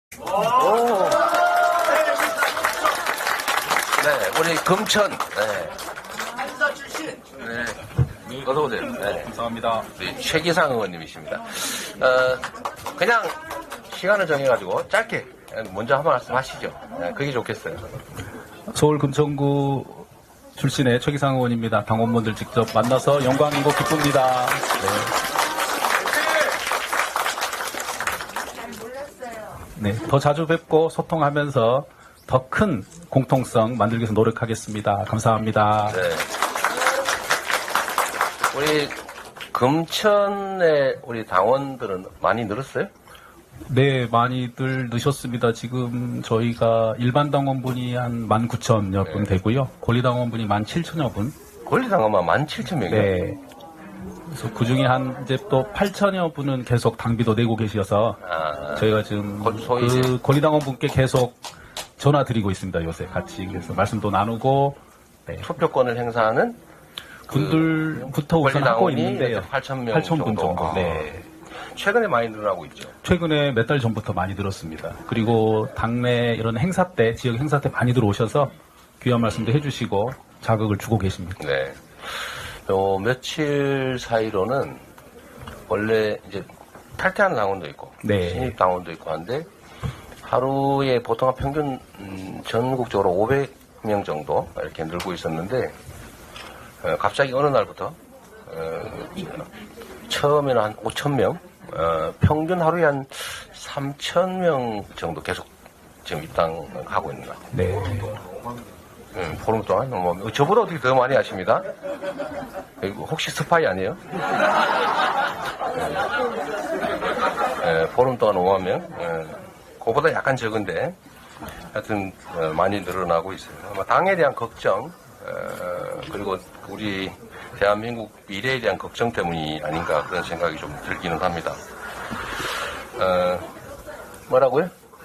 오. 네, 우리 금천. 네. 한사 출신. 네. 어서오세요. 네. 감사합니다. 우리 최기상 의원님이십니다. 그냥 시간을 정해가지고 짧게 먼저 한번 말씀하시죠. 네, 그게 좋겠어요. 서울 금천구 출신의 최기상 의원입니다. 당원분들 직접 만나서 영광이고 기쁩니다. 네. 더 자주 뵙고 소통하면서 더 큰 공통성 만들기 위해서 노력하겠습니다. 감사합니다. 네. 우리 금천의 우리 당원들은 많이 늘었어요? 네, 많이들 넣으셨습니다. 지금 저희가 일반 당원분이 한 19,000여 분 되고요. 권리당원분이 17,000여 분. 권리당원만 17,000명이요? 네. 그래서 그 중에 한 이제 또 8,000여 분은 계속 당비도 내고 계셔서 저희가 지금 그 권리당원분께 계속 전화 드리고 있습니다. 요새 같이. 그래서 말씀도 나누고. 네. 투표권을 행사하는 분들부터 우선 하고 있는데요. 8,000명 8,000분 정도. 네. 최근에 많이 늘어나고 있죠. 최근에 몇 달 전부터 많이 들었습니다. 그리고 당내 이런 행사 때, 지역 행사 때 많이 들어오셔서 귀한 말씀도 해주시고 자극을 주고 계십니다. 네. 며칠 사이로는 원래 이제 탈퇴하는 당원도 있고, 네. 신입 당원도 있고 한데, 하루에 보통 평균 전국적으로 500명 정도 이렇게 늘고 있었는데, 갑자기 어느 날부터 처음에는 한 5,000명, 평균 하루에 한 3,000명 정도 계속 지금 입당하고 있는 것 같아요. 네. 보름 동안 저보다 어떻게 더 많이 하십니다. 혹시 스파이 아니에요? 보름 동안 5만 명. 그거보다 약간 적은데 하여튼 많이 늘어나고 있어요. 아마 당에 대한 걱정 그리고 우리 대한민국 미래에 대한 걱정 때문이 아닌가 그런 생각이 좀 들기는 합니다. 뭐라고요?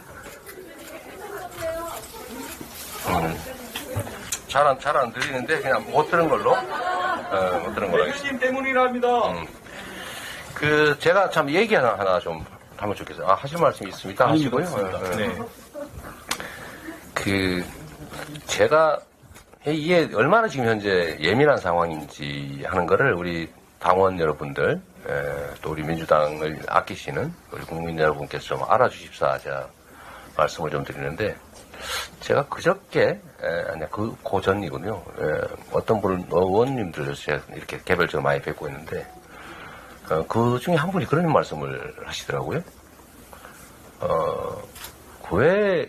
잘 안 들리는데 그냥 못 들은 걸로 못 들은 걸로 하겠습니다. 님 때문이랍니다. 제가 참 얘기 하나 좀 하면 좋겠어요. 하실 말씀이 있습니까? 하시고요. 네. 제가 이게 얼마나 지금 현재 예민한 상황인지 하는 거를 우리 당원 여러분들, 또 우리 민주당을 아끼시는 우리 국민 여러분께서 좀 알아주십사 제가 말씀을 좀 드리는데, 제가 그저께, 그 전이군요. 어떤 분을, 의원님들 제가 이렇게 개별적으로 많이 뵙고 있는데, 그 중에 한 분이 그런 말씀을 하시더라고요. 왜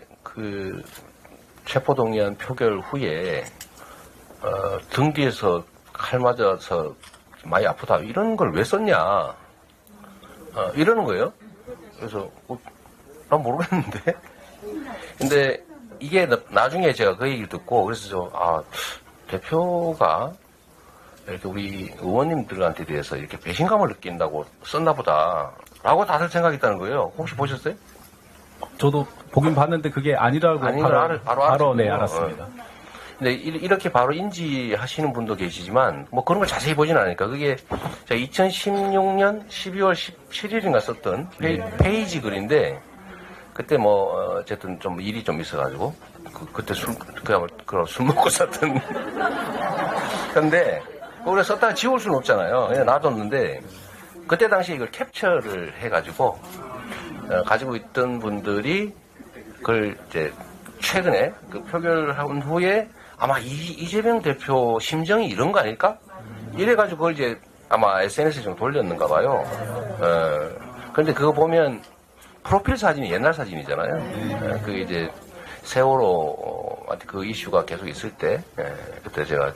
체포동의안 표결 후에, 등 뒤에서 칼 맞아서 많이 아프다. 이런 걸 왜 썼냐. 이러는 거예요. 그래서, 난 모르겠는데. 근데 이게 나중에 제가 그 얘기를 듣고, 그래서 대표가 이렇게 우리 의원님들한테 대해서 이렇게 배신감을 느낀다고 썼나 보다. 라고 다들 생각했다는 거예요. 혹시 보셨어요? 저도 보긴 봤는데 그게 아니라고 바로 네, 알았습니다. 근데 이렇게 바로 인지하시는 분도 계시지만, 뭐 그런 걸 자세히 보진 않으니까. 그게 제가 2016년 12월 17일인가 썼던 페이지 글인데, 그때 어쨌든 좀 일이 좀 있어가지고, 그때 술 먹고 썼던. 근데, 그걸 썼다가 지울 수는 없잖아요. 그냥 놔뒀는데, 그때 당시에 이걸 캡처를 해가지고, 가지고 있던 분들이, 그걸 이제, 최근에 그 표결한 후에 아마 이재명 대표 심정이 이런 거 아닐까? 이래가지고 그걸 이제 아마 SNS에 좀 돌렸는가 봐요. 그런데 그거 보면 프로필 사진이 옛날 사진이잖아요. 그게 이제 세월호 그 이슈가 계속 있을 때, 그때 제가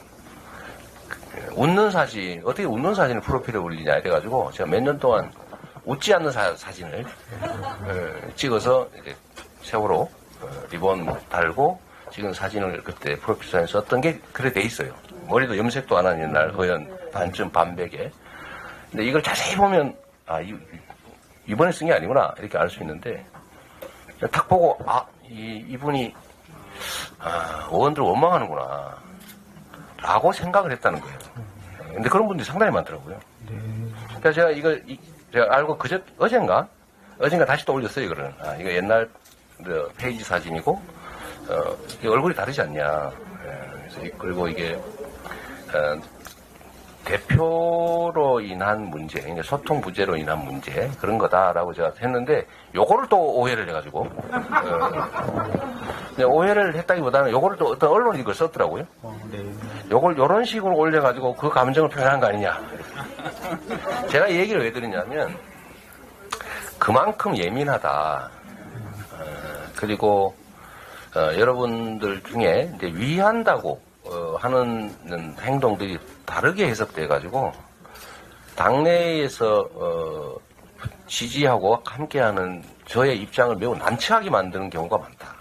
웃는 사진, 어떻게 웃는 사진을 프로필에 올리냐 이래가지고 제가 몇 년 동안 웃지 않는 사진을 찍어서 이제 세월호 리본 달고 찍은 사진을 그때 프로필 사진에 썼던 게 그래 돼 있어요. 머리도 염색도 안 한 옛날 허연 반쯤 반백에. 근데 이걸 자세히 보면 이번에 쓴 게 아니구나 이렇게 알 수 있는데 딱 보고 이분이 의원들 원망하는구나 라고 생각을 했다는 거예요. 근데 그런 분들이 상당히 많더라고요. 그러니까 제가 제가 알고 어젠가 다시 또 올렸어요. 이거를 이거 옛날 페이지 사진이고, 이게 얼굴이 다르지 않냐. 그리고 이게, 대표로 인한 문제, 이제 소통 부재로 인한 문제, 그런 거다라고 제가 했는데, 요거를 또 오해를 해가지고, 오해를 했다기보다는 요거를 또 어떤 언론이 이걸 썼더라고요. 네. 요걸 요런 식으로 올려가지고 그 감정을 표현한 거 아니냐. 제가 이 얘기를 왜 드리냐면, 그만큼 예민하다. 그리고, 여러분들 중에 이제 위한다고 하는 행동들이 다르게 해석돼가지고 당내에서 지지하고 함께하는 저의 입장을 매우 난처하게 만드는 경우가 많다.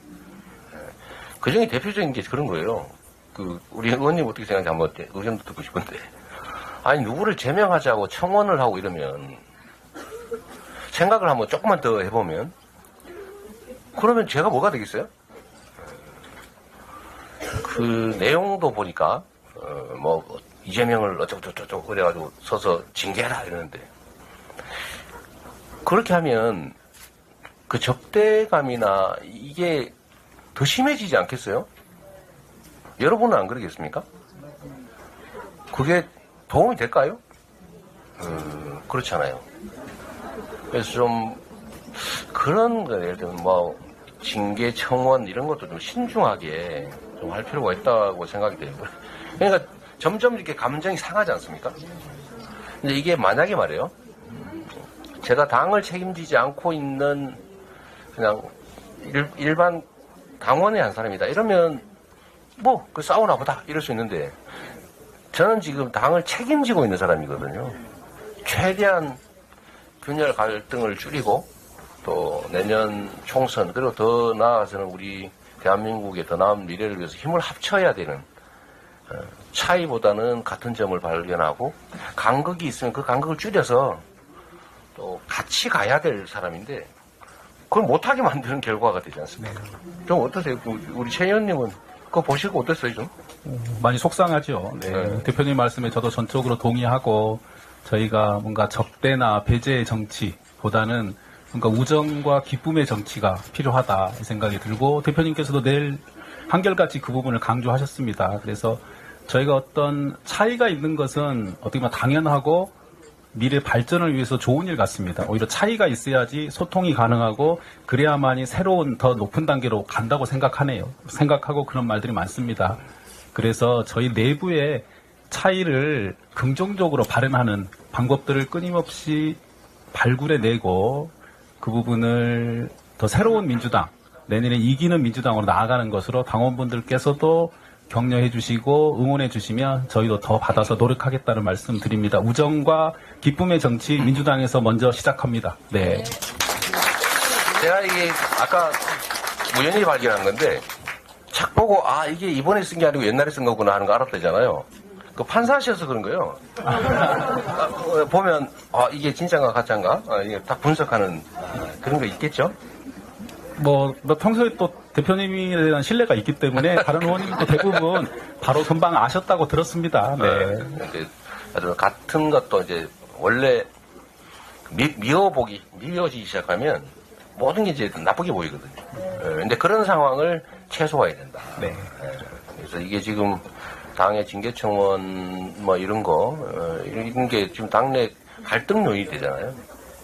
그 중에 대표적인 게 그런 거예요. 우리 의원님 어떻게 생각하는지 한번 의견도 듣고 싶은데, 아니 누구를 제명하자고 청원을 하고 이러면 생각을 한번 조금만 더 해보면, 그러면 제가 뭐가 되겠어요? 그 내용도 보니까 이재명을 어쩌고저쩌고 그래가지고 서서 징계해라 이러는데, 그렇게 하면 그 적대감이나 이게 더 심해지지 않겠어요? 여러분은 안 그러겠습니까? 그게 도움이 될까요? 그렇잖아요. 그래서 좀 그런 거, 예를 들면 징계 청원 이런 것도 좀 신중하게 좀 할 필요가 있다고 생각이 돼요. 그러니까 점점 이렇게 감정이 상하지 않습니까? 근데 이게 만약에 말이에요, 제가 당을 책임지지 않고 있는 그냥 일반 당원의 한 사람이다 이러면 그 싸우나 보다 이럴 수 있는데, 저는 지금 당을 책임지고 있는 사람이거든요. 최대한 균열 갈등을 줄이고, 또 내년 총선, 그리고 더 나아가서는 우리 대한민국의 더 나은 미래를 위해서 힘을 합쳐야 되는, 차이보다는 같은 점을 발견하고 간극이 있으면 그 간극을 줄여서 또 같이 가야 될 사람인데, 그걸 못하게 만드는 결과가 되지 않습니까? 좀 어떠세요? 우리 최 의원님은 그거 보시고 어땠어요, 좀? 많이 속상하죠. 네. 대표님 말씀에 저도 전적으로 동의하고, 저희가 뭔가 적대나 배제의 정치보다는 뭔가 우정과 기쁨의 정치가 필요하다 이 생각이 들고, 대표님께서도 내일 한결같이 그 부분을 강조하셨습니다. 그래서 저희가 어떤 차이가 있는 것은 어떻게 보면 당연하고 미래 발전을 위해서 좋은 일 같습니다. 오히려 차이가 있어야지 소통이 가능하고 그래야만이 새로운 더 높은 단계로 간다고 생각하고 그런 말들이 많습니다. 그래서 저희 내부에 차이를 긍정적으로 발현하는 방법들을 끊임없이 발굴해내고, 그 부분을 더 새로운 민주당, 내년에 이기는 민주당으로 나아가는 것으로 당원분들께서도 격려해 주시고 응원해 주시면 저희도 더 받아서 노력하겠다는 말씀 드립니다. 우정과 기쁨의 정치, 민주당에서 먼저 시작합니다. 네. 제가 이게 아까 우연히 발견한 건데, 착 보고 이게 이번에 쓴 게 아니고 옛날에 쓴 거구나 하는 거 알았다잖아요. 그 판사시여서 그런 거예요. 보면 이게 진짜인가 가짜인가 이게 딱 분석하는 그런 거 있겠죠? 평소에 또 대표님에 대한 신뢰가 있기 때문에 다른 의원님도 대부분 바로 금방 아셨다고 들었습니다. 네. 같은 것도 이제 원래 미워지기 시작하면 모든 게 이제 나쁘게 보이거든요. 근데 그런 상황을 최소화해야 된다. 네. 그래서 이게 지금 당의 징계청원 이런 이런 게 지금 당내 갈등 요인이 되잖아요.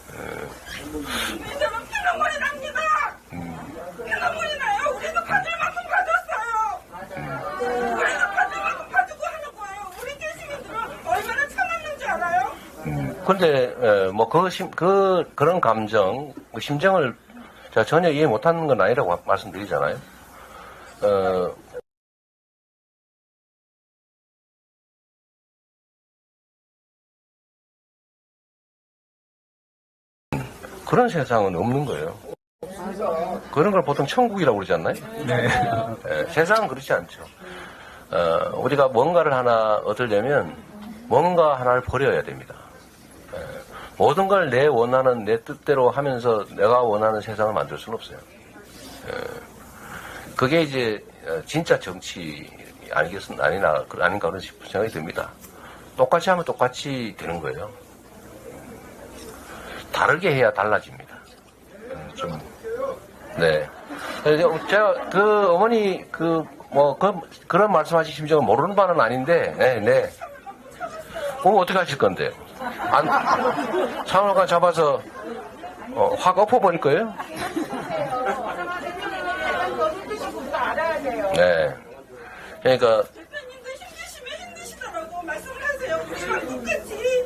이제는 피눈물이랍니다. 피눈물이 나요. 우리도 가질 만큼 가졌어요. 우리도 가질 만큼 가지고 하는 거예요. 우리 시민들은 얼마나 참았는지 알아요? 그런데 그런 감정, 그 심정을 제가 전혀 이해 못하는 건 아니라고 말씀드리잖아요. 그런 세상은 없는 거예요. 그런 걸 보통 천국이라고 그러지 않나요? 네. 세상은 그렇지 않죠. 우리가 뭔가를 하나 얻으려면 뭔가 하나를 버려야 됩니다. 모든 걸 내 원하는 내 뜻대로 하면서 내가 원하는 세상을 만들 수는 없어요. 그게 이제 진짜 정치 아닌가 그런 생각이 듭니다. 똑같이 하면 똑같이 되는 거예요. 다르게 해야 달라집니다. 좀 네. 제가 그 어머니 그런 말씀하실 심정은 모르는 바는 아닌데, 네. 그럼 어떻게 하실 건데요? 사무관 잡아서 확 엎어버릴 거예요? 네. 그러니까 대표님도 힘드시면 힘드시더라고 말씀을 하세요. 우리랑 똑같이.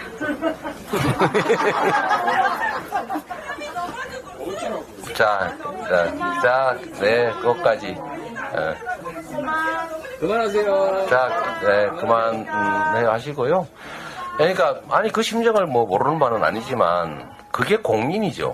네, 그것까지. 그만하세요. 네, 그만, 하시고요. 그러니까, 그 심정을 모르는 바는 아니지만, 그게 공인이죠.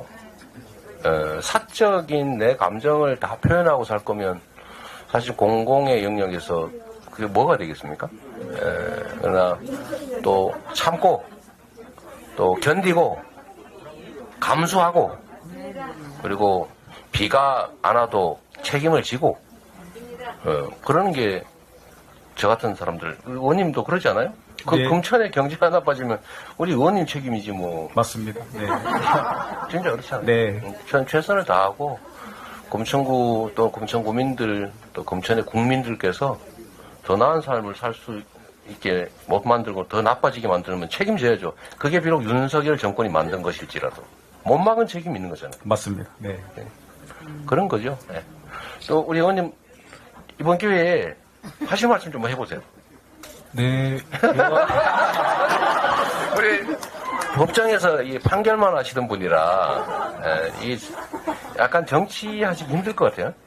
사적인 내 감정을 다 표현하고 살 거면, 사실 공공의 영역에서 그게 뭐가 되겠습니까? 그러나, 또 참고, 또 견디고, 감수하고, 그리고 비가 안 와도 책임을 지고, 그러는 게 저 같은 사람들, 의원님도 그러지 않아요? 네. 금천에 경제가 나빠지면 우리 의원님 책임이지 뭐. 맞습니다. 네. 진짜 그렇잖아요. 네. 전 최선을 다하고 금천구 또 금천구민들 또 금천의 국민들께서 더 나은 삶을 살 수 있게 못 만들고 더 나빠지게 만들면 책임져야죠. 그게 비록 윤석열 정권이 만든 것일지라도 못 막은 책임이 있는 거잖아요. 맞습니다. 네. 그런 거죠. 네. 또 우리 의원님 이번 기회에 하실 말씀 좀 해보세요. 네. 우리 법정에서 이 판결만 하시던 분이라 이 약간 정치하시기 힘들 것 같아요.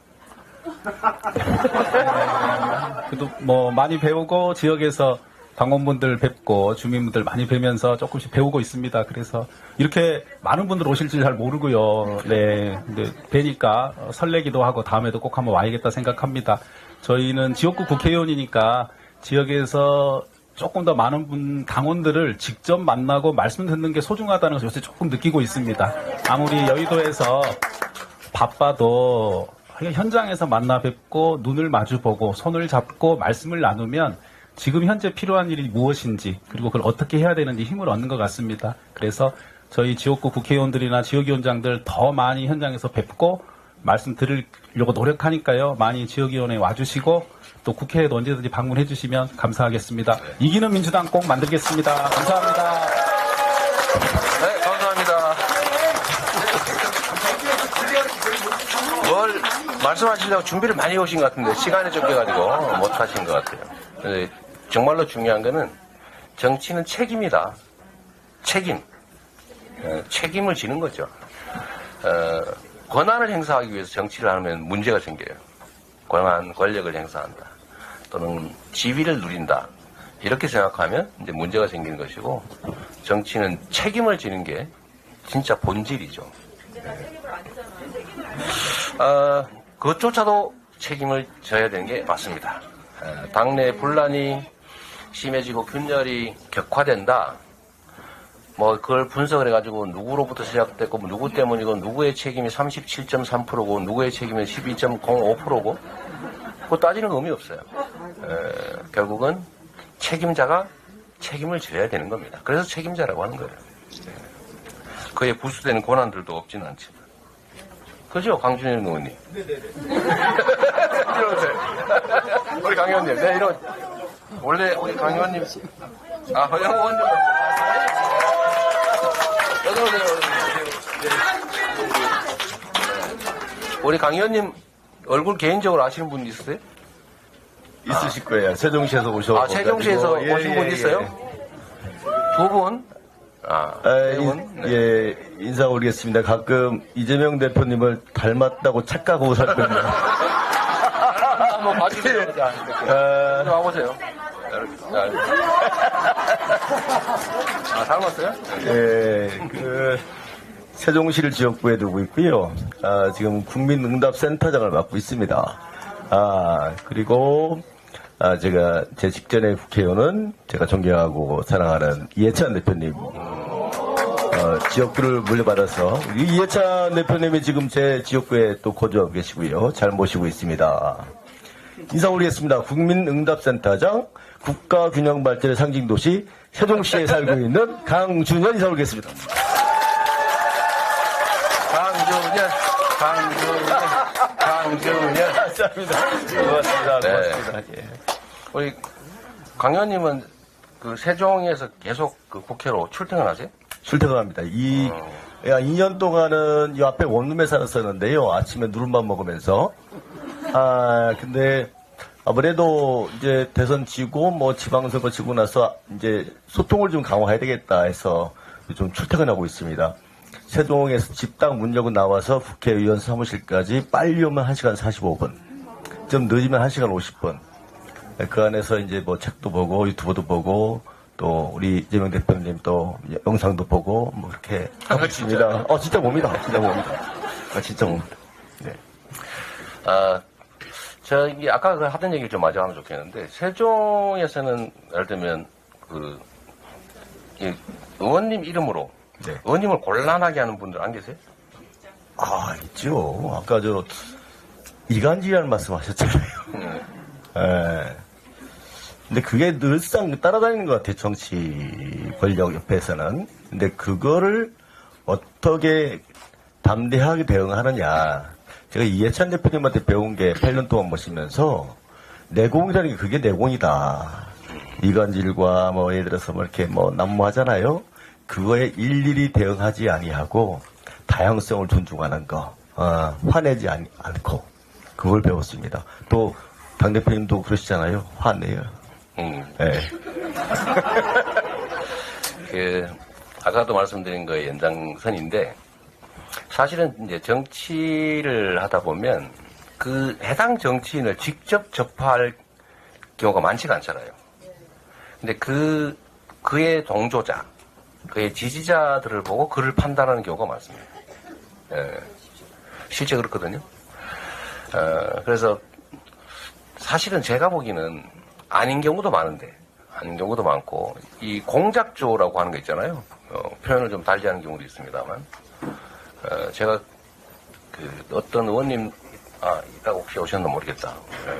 그래도 많이 배우고 지역에서 당원분들 뵙고 주민분들 많이 뵈면서 조금씩 배우고 있습니다. 그래서 이렇게 많은 분들 오실 줄 잘 모르고요. 네. 근데 뵈니까 설레기도 하고 다음에도 꼭 한번 와야겠다 생각합니다. 저희는 지역구 국회의원이니까 지역에서 조금 더 많은 당원들을 직접 만나고 말씀 듣는 게 소중하다는 것을 요새 조금 느끼고 있습니다. 아무리 여의도에서 바빠도 현장에서 만나 뵙고 눈을 마주보고 손을 잡고 말씀을 나누면 지금 현재 필요한 일이 무엇인지 그리고 그걸 어떻게 해야 되는지 힘을 얻는 것 같습니다. 그래서 저희 지역구 국회의원들이나 지역위원장들 더 많이 현장에서 뵙고 말씀 드리려고 노력하니까요. 많이 지역위원회에 와주시고 또 국회에도 언제든지 방문해 주시면 감사하겠습니다. 이기는 민주당 꼭 만들겠습니다. 감사합니다. 네, 감사합니다. 뭘 말씀하시려고 준비를 많이 오신 것 같은데 시간이 쫓겨가지고 못하신 것 같아요. 근데 정말로 중요한 거는 정치는 책임이다. 책임을 지는 거죠. 권한을 행사하기 위해서 정치를 하면 문제가 생겨요. 권력을 행사한다. 또는 지위를 누린다. 이렇게 생각하면 이제 문제가 생기는 것이고, 정치는 책임을 지는 게 진짜 본질이죠. 그것조차도 책임을 져야 되는 게 맞습니다. 당내 분란이 심해지고 균열이 격화된다. 그걸 분석을 해가지고 누구로부터 시작됐고 누구 때문이고 누구의 책임이 37.3%고 누구의 책임이 12.05%고 그거 따지는 의미 없어요. 결국은 책임자가 책임을 져야 되는 겁니다. 그래서 책임자라고 하는 거예요. 그에 부수되는 권한들도 없지는 않지만. 그죠? 강준현 의원님. 네네네. 이러세요. 우리 강 의원님. 네, 원래 우리 강 의원님. 허영 의원님. 우리 강 의원님 얼굴 개인적으로 아시는 분 있으세요? 있으실 거예요. 세종시에서 오셔서. 세종시에서 오신 분 있어요? 두 분? 세 분? 네. 예, 인사 올리겠습니다. 가끔 이재명 대표님을 닮았다고 착각하고 살거든요. 한번 봐주세요. 와보세요. 닮았어요? 예, 세종시를 지역구에 두고 있고요. 지금 국민응답센터장을 맡고 있습니다. 그리고 제가 제 직전의 국회의원은 제가 존경하고 사랑하는 이해찬 대표님. 지역구를 물려받아서 이해찬 대표님이 지금 제 지역구에 또 거주하고 계시고요. 잘 모시고 있습니다. 인사 올리겠습니다. 국민응답센터장, 국가균형발전의 상징도시 세종시에 살고 있는 강준현 인사 올리겠습니다. 강준현. 강준현. 감사합니다. 고맙습니다. 네. 고맙습니다. 예. 우리 강 의원님은 그 세종에서 계속 그 국회로 출퇴근하세요? 출퇴근합니다. 2년 동안은 이 앞에 원룸에 살았었는데요. 아침에 누른밥 먹으면서. 근데 아무래도 이제 대선 지고 뭐 지방선거 지고 나서 이제 소통을 좀 강화해야 되겠다 해서 좀 출퇴근하고 있습니다. 세종에서 집당 문 열고 나와서 국회의원 사무실까지 빨리 오면 1시간 45분. 좀 늦으면 1시간 50분. 그 안에서 이제 뭐 책도 보고 유튜브도 보고 또 우리 이재명 대표님 또 영상도 보고 뭐 이렇게 하고 있습니다. 진짜 봅니다. 진짜 봅니다. 진짜 봅니다. 네. 저기 아까 그 하던 얘기를 좀 마저 하면 좋겠는데 세종에서는 예를 들면 이 의원님 이름으로 네. 의원님을 곤란하게 하는 분들 안 계세요? 있죠. 아까 저 이간질이라는 말씀 하셨잖아요. 예. 근데 그게 늘상 따라다니는 것 같아요. 정치 권력 옆에서는. 근데 그거를 어떻게 담대하게 대응하느냐. 제가 이해찬 대표님한테 배운 게 8년 동안 모시면서 내공이라는 게 그게 내공이다. 이간질과 뭐 예를 들어서 뭐 이렇게 뭐 난무하잖아요. 그거에 일일이 대응하지 아니하고 다양성을 존중하는 거. 화내지 않고 그걸 배웠습니다. 또 당대표님도 그러시잖아요. 화내요. 네. 아까도 말씀드린 거의 연장선인데, 사실은 이제 정치를 하다 보면 그 해당 정치인을 직접 접할 경우가 많지가 않잖아요. 근데 그의 동조자, 그의 지지자들을 보고 그를 판단하는 경우가 많습니다. 실제 그렇거든요. 그래서 사실은 제가 보기에는 아닌 경우도 많은데, 아닌 경우도 많고, 이 공작조라고 하는 거 있잖아요. 표현을 좀 달리 하는 경우도 있습니다만, 제가 어떤 의원님, 이따가 혹시 오셨나 모르겠다.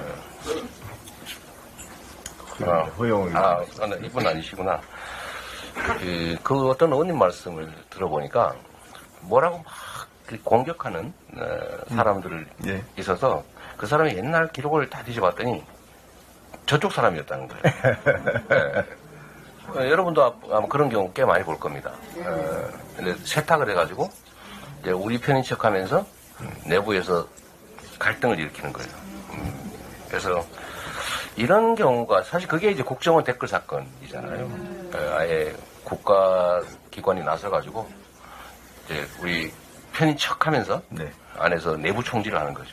허용. 이분 아니시구나. 그 어떤 의원님 말씀을 들어보니까, 뭐라고 막 공격하는 사람들을 예. 있어서, 그 사람의 옛날 기록을 다 뒤져봤더니 저쪽 사람이었다는 거예요. 네. 여러분도 아마 그런 경우 꽤 많이 볼 겁니다. 근데 세탁을 해가지고 이제 우리 편인 척하면서 내부에서 갈등을 일으키는 거예요. 그래서 이런 경우가 사실 그게 이제 국정원 댓글 사건이잖아요. 아예 국가기관이 나서가지고 이제 우리 편인 척하면서 네. 안에서 내부 총질을 하는 거죠.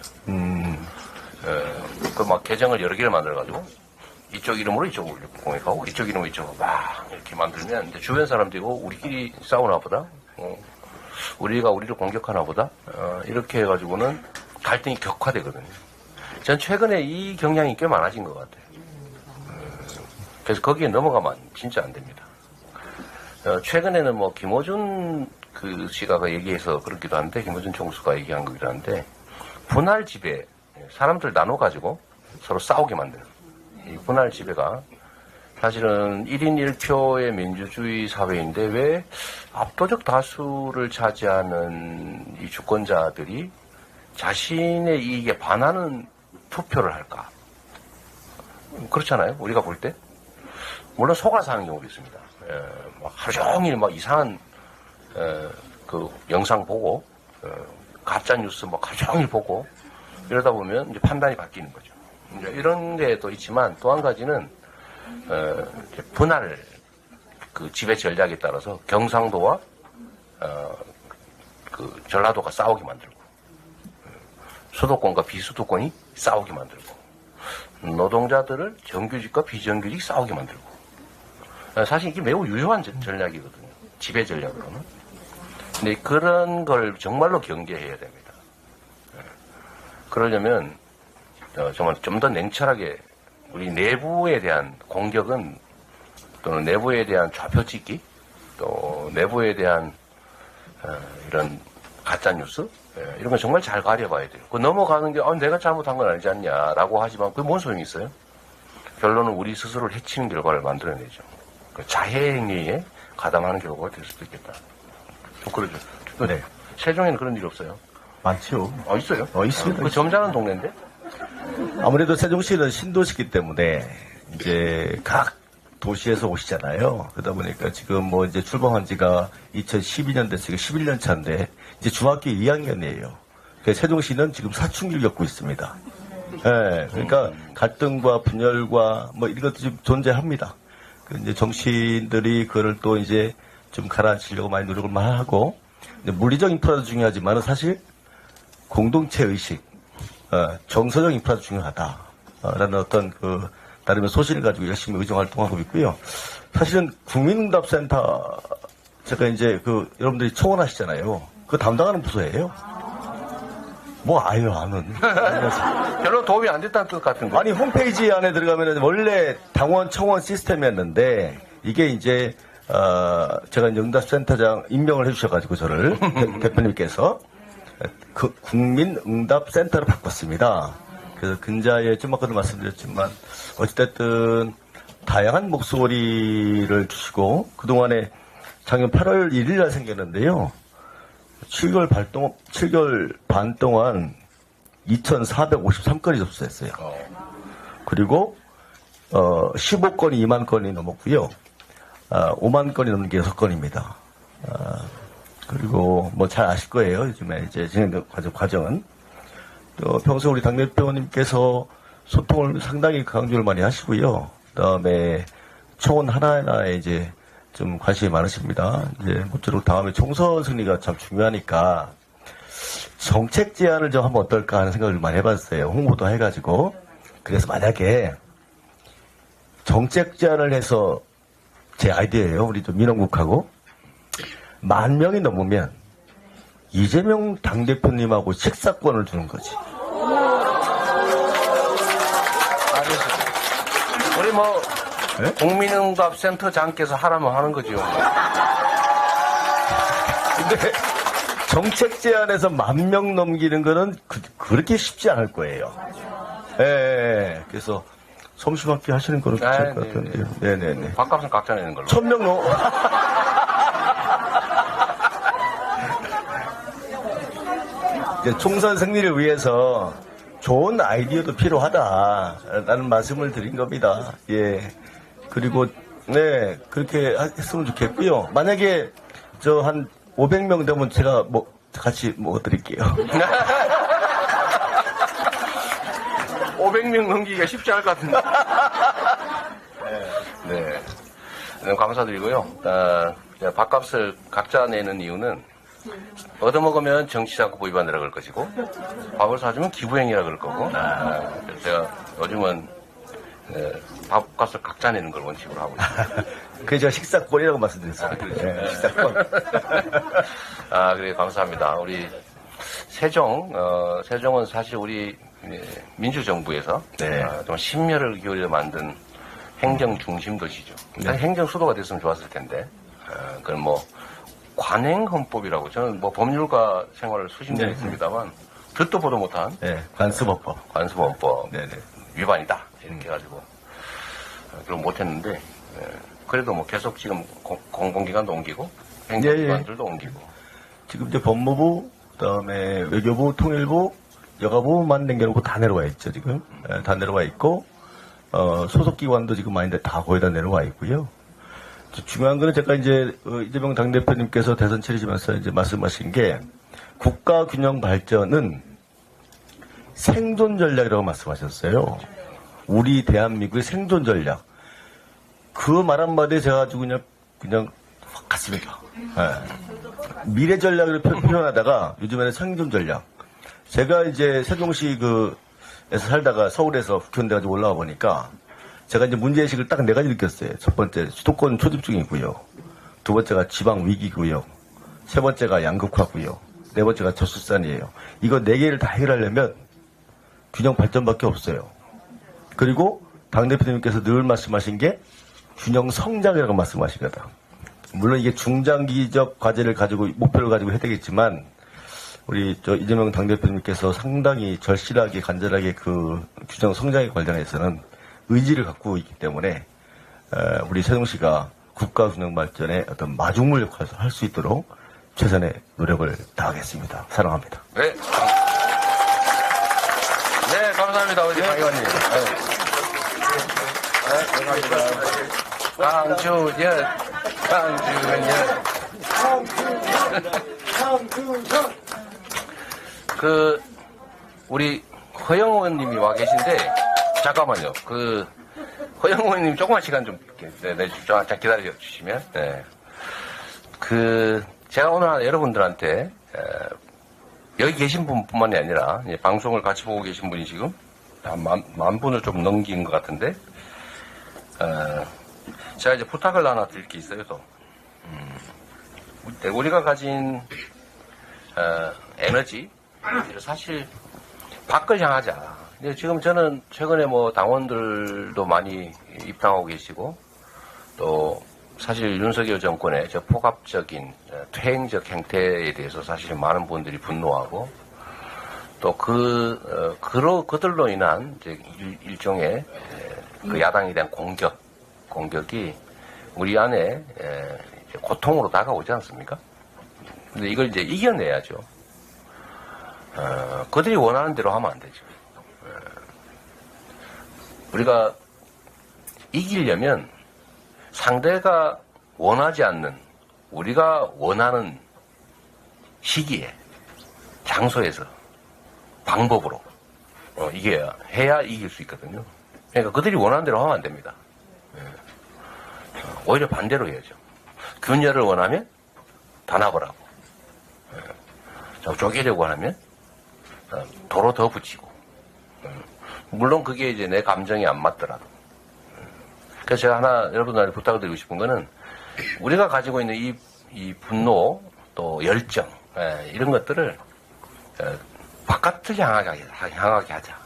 그 막 계정을 여러 개를 만들어가지고 이쪽 이름으로 이쪽을 공격하고 이쪽 이름으로 이쪽으로 막 이렇게 만들면 이제 주변 사람들이 우리끼리 싸우나 보다, 우리가 우리를 공격하나 보다, 이렇게 해가지고는 갈등이 격화되거든요. 전 최근에 이 경향이 꽤 많아진 것 같아요. 그래서 거기에 넘어가면 진짜 안 됩니다. 최근에는 뭐 김어준 그 씨가 얘기해서 그렇기도 한데, 김어준 총수가 얘기한 거기도 한데, 분할 지배, 사람들 나눠가지고 서로 싸우게 만드는 이 분할 지배가 사실은 1인 1표의 민주주의 사회인데 왜 압도적 다수를 차지하는 이 주권자들이 자신의 이익에 반하는 투표를 할까? 그렇잖아요. 우리가 볼 때. 물론 속아서 하는 경우도 있습니다. 막 하루 종일 막 이상한 그 영상 보고 가짜 뉴스 막 하루 종일 보고 이러다 보면 이제 판단이 바뀌는 거죠. 이제 이런 게도 있지만 또 한 가지는 분할 그 지배 전략에 따라서 경상도와 그 전라도가 싸우게 만들고, 수도권과 비수도권이 싸우게 만들고, 노동자들을 정규직과 비정규직 싸우게 만들고. 사실 이게 매우 유효한 전략이거든요. 지배 전략으로는. 근데 그런 걸 정말로 경계해야 됩니다. 그러려면 정말 좀 더 냉철하게 우리 내부에 대한 공격은, 또는 내부에 대한 좌표찍기, 또 내부에 대한 이런 가짜뉴스, 이런 건 정말 잘 가려봐야 돼요. 그 넘어가는 게 내가 잘못한 건 아니지 않냐라고 하지만 그게 뭔 소용이 있어요? 결론은 우리 스스로를 해치는 결과를 만들어내죠. 그 자해 행위에 가담하는 결과가 될 수도 있겠다. 그러죠. 네. 세종에는 그런 일이 없어요. 많죠. 있어요. 있습니다. 그 점잖은 동네인데? 아무래도 세종시는 신도시기 때문에 이제 각 도시에서 오시잖아요. 그러다 보니까 지금 뭐 이제 출범한 지가 2012년 됐으니까 11년 차인데 이제 중학교 2학년이에요. 세종시는 지금 사춘기를 겪고 있습니다. 예, 그러니까 갈등과 분열과 뭐 이런 것도 좀 존재합니다. 이제 정치인들이 그걸 또 이제 좀 가라앉히려고 많이 노력을 많이 하고, 물리적 인프라도 중요하지만은 사실 공동체 의식, 정서적 인프라도 중요하다라는 어떤 그 나름의 소신을 가지고 열심히 의정 활동하고 있고요. 사실은 국민응답센터 제가 이제 그 여러분들이 청원하시잖아요. 그 담당하는 부서예요. 뭐 아유 아는 별로 도움이 안 됐다는 뜻 같은데. 아니 홈페이지 안에 들어가면 원래 당원 청원 시스템이었는데 이게 이제 제가 이제 응답센터장 임명을 해주셔가지고 저를 대표님께서 그 국민응답센터로 바꿨습니다. 그래서 근자에 좀 아까도 말씀드렸지만 어찌됐든 다양한 목소리를 주시고 그동안에 작년 8월 1일 날 생겼는데요. 7개월 반 동안 2,453건이 접수했어요. 그리고 15건이 2만 건이 넘었고요. 5만 건이 넘는 게 6건입니다. 그리고 뭐 잘 아실 거예요. 요즘에 이제 진행 과정은. 또 평소 우리 당대표님께서 소통을 상당히 강조를 많이 하시고요. 그다음에 청원 하나하나에 이제 좀 관심이 많으십니다. 이제 모쪼록 다음에 총선 승리가 참 중요하니까 정책 제안을 좀 하면 어떨까 하는 생각을 많이 해봤어요. 홍보도 해가지고. 그래서 만약에 정책 제안을 해서 제 아이디어예요. 우리 좀 민원국하고 10,000명이 넘으면 이재명 당대표님하고 식사권을 주는 거지. 우리 뭐 네? 국민응답센터장께서 하라면 하는 거죠. 근데 정책 제안에서 10,000명 넘기는 거는 그렇게 쉽지 않을 거예요. 예. 그래서 솜씨맞게 하시는 거는 괜찮을 것 같은데요. 네네네. 밥값은 각자 내는 걸로. 1,000명 넘. 총선 승리를 위해서 좋은 아이디어도 필요하다라는 말씀을 드린 겁니다. 예. 그리고 네 그렇게 했으면 좋겠고요. 만약에 저 한 500명 되면 제가 뭐 같이 먹어드릴게요. 500명 넘기기가 쉽지 않을 것 같은데. 네. 네, 감사드리고요. 밥값을 각자 내는 이유는 얻어먹으면 정치자금법 위반이라 그럴 것이고 밥을 사주면 기부행위라 그럴 거고 그래서 제가 요즘은 밥값을 각자 내는 걸 원칙으로 하고 있습니다. 그게 제가 식사권이라고 말씀드렸어요. 네, 식사권. 그래 감사합니다. 우리 세종은 사실 우리 민주정부에서 좀 심려를 기울여 만든 행정 중심 도시죠. 행정 수도가 됐으면 좋았을 텐데 그건 뭐 관행헌법이라고 저는 뭐 법률가 생활을 수십 년 했습니다만 듣도 보도 못한 관습헌법 네네. 위반이다 이렇게 해가지고 그럼 못했는데 그래도 뭐 계속 지금 공공기관도 옮기고 행정기관들도 옮기고 지금 이제 법무부 그다음에 외교부 통일부 여가부만 남겨놓고 다 내려와 있죠 지금. 다 내려와 있고 소속기관도 지금 많이 다 거의 다 내려와 있고요. 중요한 거는 제가 이제 이재명 당대표님께서 대선 치르시면서 이제 말씀하신 게 국가 균형 발전은 생존 전략이라고 말씀하셨어요. 우리 대한민국의 생존 전략. 그 말 한마디에 제가 아주 그냥 확 갔습니다. 네. 미래 전략으로 표현하다가 요즘에는 생존 전략. 제가 이제 세종시 에서 살다가 서울에서 국회의원 돼가지고 올라와 보니까 제가 이제 문제의식을 딱 4가지 느꼈어요. 첫 번째, 수도권 초집중이고요. 두 번째가 지방 위기고요. 세 번째가 양극화고요. 네 번째가 저출산이에요. 이거 4개를 다 해결하려면 균형 발전밖에 없어요. 그리고 당대표님께서 늘 말씀하신 게 균형 성장이라고 말씀하시거든. 물론 이게 중장기적 과제를 가지고, 목표를 가지고 해야 되겠지만, 우리 이재명 당대표님께서 상당히 절실하게, 간절하게 그 균형 성장에 관련해서는 의지를 갖고 있기 때문에 우리 세종시가 국가 균형 발전에 어떤 마중물 역할을 할 수 있도록 최선의 노력을 다하겠습니다. 사랑합니다. 네. 네, 감사합니다. 우리 강 의원님. 네, 감사합니다. 강주연. 우리 허영 의원님이 와 계신데, 잠깐만요. 허영 의원님 조금만 시간 좀 내주십시오. 잠깐 기다려 주시면. 네. 제가 오늘 여러분들한테, 여기 계신 분뿐만이 아니라, 방송을 같이 보고 계신 분이 지금, 한 만 분을 좀 넘긴 것 같은데, 제가 이제 부탁을 하나 드릴 게 있어요, 또. 우리가 가진, 에너지를 사실, 밖을 향하자. 지금 저는 최근에 당원들도 많이 입당하고 계시고, 또, 사실 윤석열 정권의 저 폭압적인 퇴행적 행태에 대해서 사실 많은 분들이 분노하고 또 그들로 인한 이제 일종의 그 야당에 대한 공격이 우리 안에 고통으로 다가오지 않습니까? 근데 이걸 이제 이겨내야죠. 그들이 원하는 대로 하면 안 되죠. 우리가 이기려면 상대가 원하지 않는 우리가 원하는 시기에 장소에서 방법으로 해야 이길 수 있거든요. 그러니까 그들이 원하는 대로 하면 안 됩니다. 오히려 반대로 해야죠. 균열을 원하면 단합을 하고 쪼개려고 하면 도로 더 붙이고 물론 그게 이제 내 감정이 안 맞더라도 그래서 제가 하나 여러분들한테 부탁을 드리고 싶은 거는 우리가 가지고 있는 이 분노 또 열정 이런 것들을 바깥을 향하게 하자.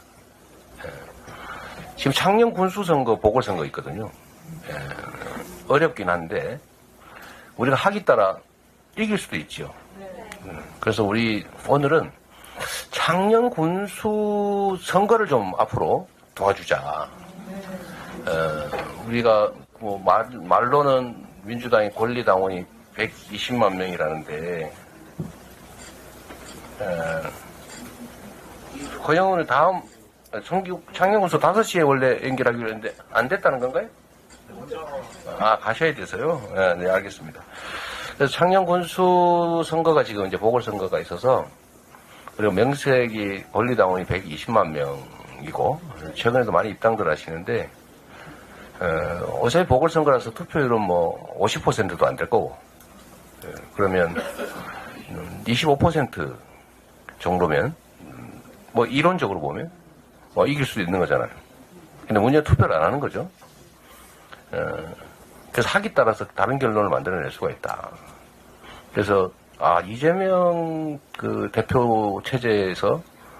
지금 창녕 군수선거 보궐선거 있거든요. 어렵긴 한데 우리가 하기 따라 이길 수도 있죠. 그래서 우리 오늘은 창녕 군수 선거를 좀 앞으로 도와주자. 우리가 말로는 민주당의 권리당원이 120만 명이라는데 허영훈을 다음 창녕군수 5시에 원래 연결하기로 했는데 안 됐다는 건가요? 가셔야 돼서요? 네, 알겠습니다. 그래서 창녕군수 선거가 지금 이제 보궐선거가 있어서 그리고 명색이 권리당원이 120만 명이고 최근에도 많이 입당들 하시는데 어차피 보궐선거라서 투표율은 50%도 안 될 거고, 그러면 25% 정도면, 이론적으로 보면, 이길 수도 있는 거잖아요. 근데 문제는 투표를 안 하는 거죠. 그래서 하기 따라서 다른 결론을 만들어낼 수가 있다. 그래서, 이재명 대표 체제에서,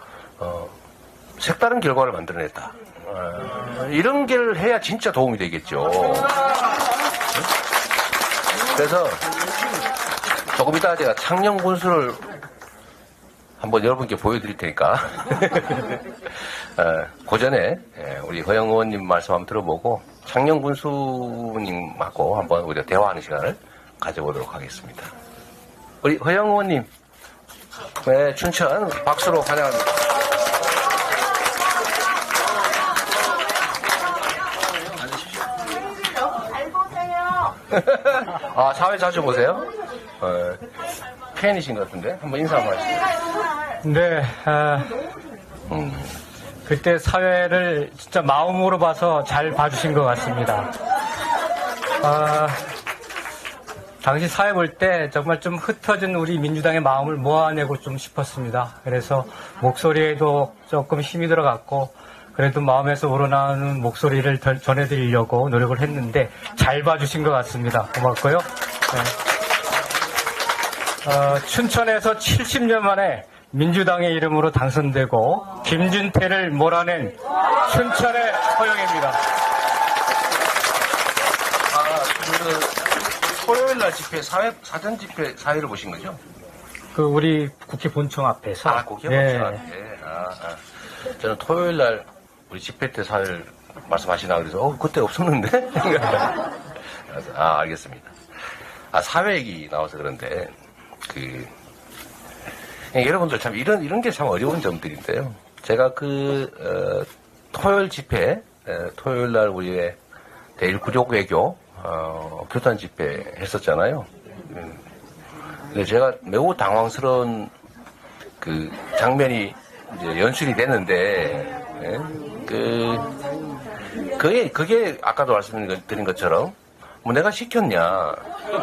색다른 결과를 만들어냈다. 이런 걸 해야 진짜 도움이 되겠죠. 그래서 조금 이따 제가 창녕 군수를 한번 여러분께 보여드릴 테니까 그 전에 우리 허영 의원님 말씀 한번 들어보고 창녕 군수님하고 한번 우리가 대화하는 시간을 가져보도록 하겠습니다. 우리 허영 의원님, 춘천 박수로 환영합니다. 사회 자주 보세요? 팬이신 것 같은데? 한번 인사 한번 하시죠. 네, 그때 사회를 진짜 마음으로 봐서 잘 봐주신 것 같습니다. 당시 사회 볼 때 정말 좀 흩어진 우리 민주당의 마음을 모아내고 좀 싶었습니다. 그래서 목소리에도 조금 힘이 들어갔고, 그래도 마음에서 우러나오는 목소리를 전해드리려고 노력을 했는데 잘 봐주신 것 같습니다. 고맙고요. 네. 춘천에서 70년 만에 민주당의 이름으로 당선되고 김준태를 몰아낸 춘천의 허영입니다. 토요일날 집회 사전 집회 사회를 보신 거죠? 우리 국회 본청 앞에서. 국회 본청 앞에. 저는 토요일날 우리 집회 때 사회를 말씀하시나 그래서 그때 없었는데? 알겠습니다. 사회 얘기 나와서 그런데 여러분들 참 이런 게 참 어려운 점들인데요. 제가 토요일 집회, 토요일 날 우리의 대일구족 외교, 교단 집회 했었잖아요. 근데 제가 매우 당황스러운 장면이 이제 연출이 됐는데, 그게 아까도 말씀드린 것처럼, 뭐 내가 시켰냐,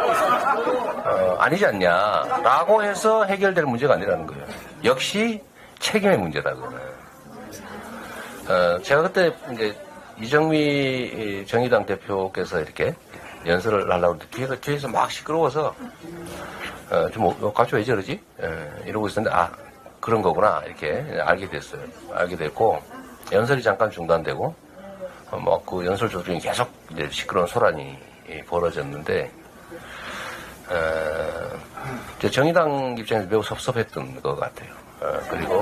아니지 않냐, 라고 해서 해결될 문제가 아니라는 거예요. 역시 책임의 문제다, 그거는. 제가 그때 이제 이정미 정의당 대표께서 이렇게 연설을 하려고 했는데 뒤에서 막 시끄러워서, 갑자기 왜 저러지? 이러고 있었는데, 그런 거구나. 이렇게 알게 됐어요. 알게 됐고, 연설이 잠깐 중단되고, 그 연설 중에 계속 이제 시끄러운 소란이 벌어졌는데, 정의당 입장에서 매우 섭섭했던 것 같아요. 그리고,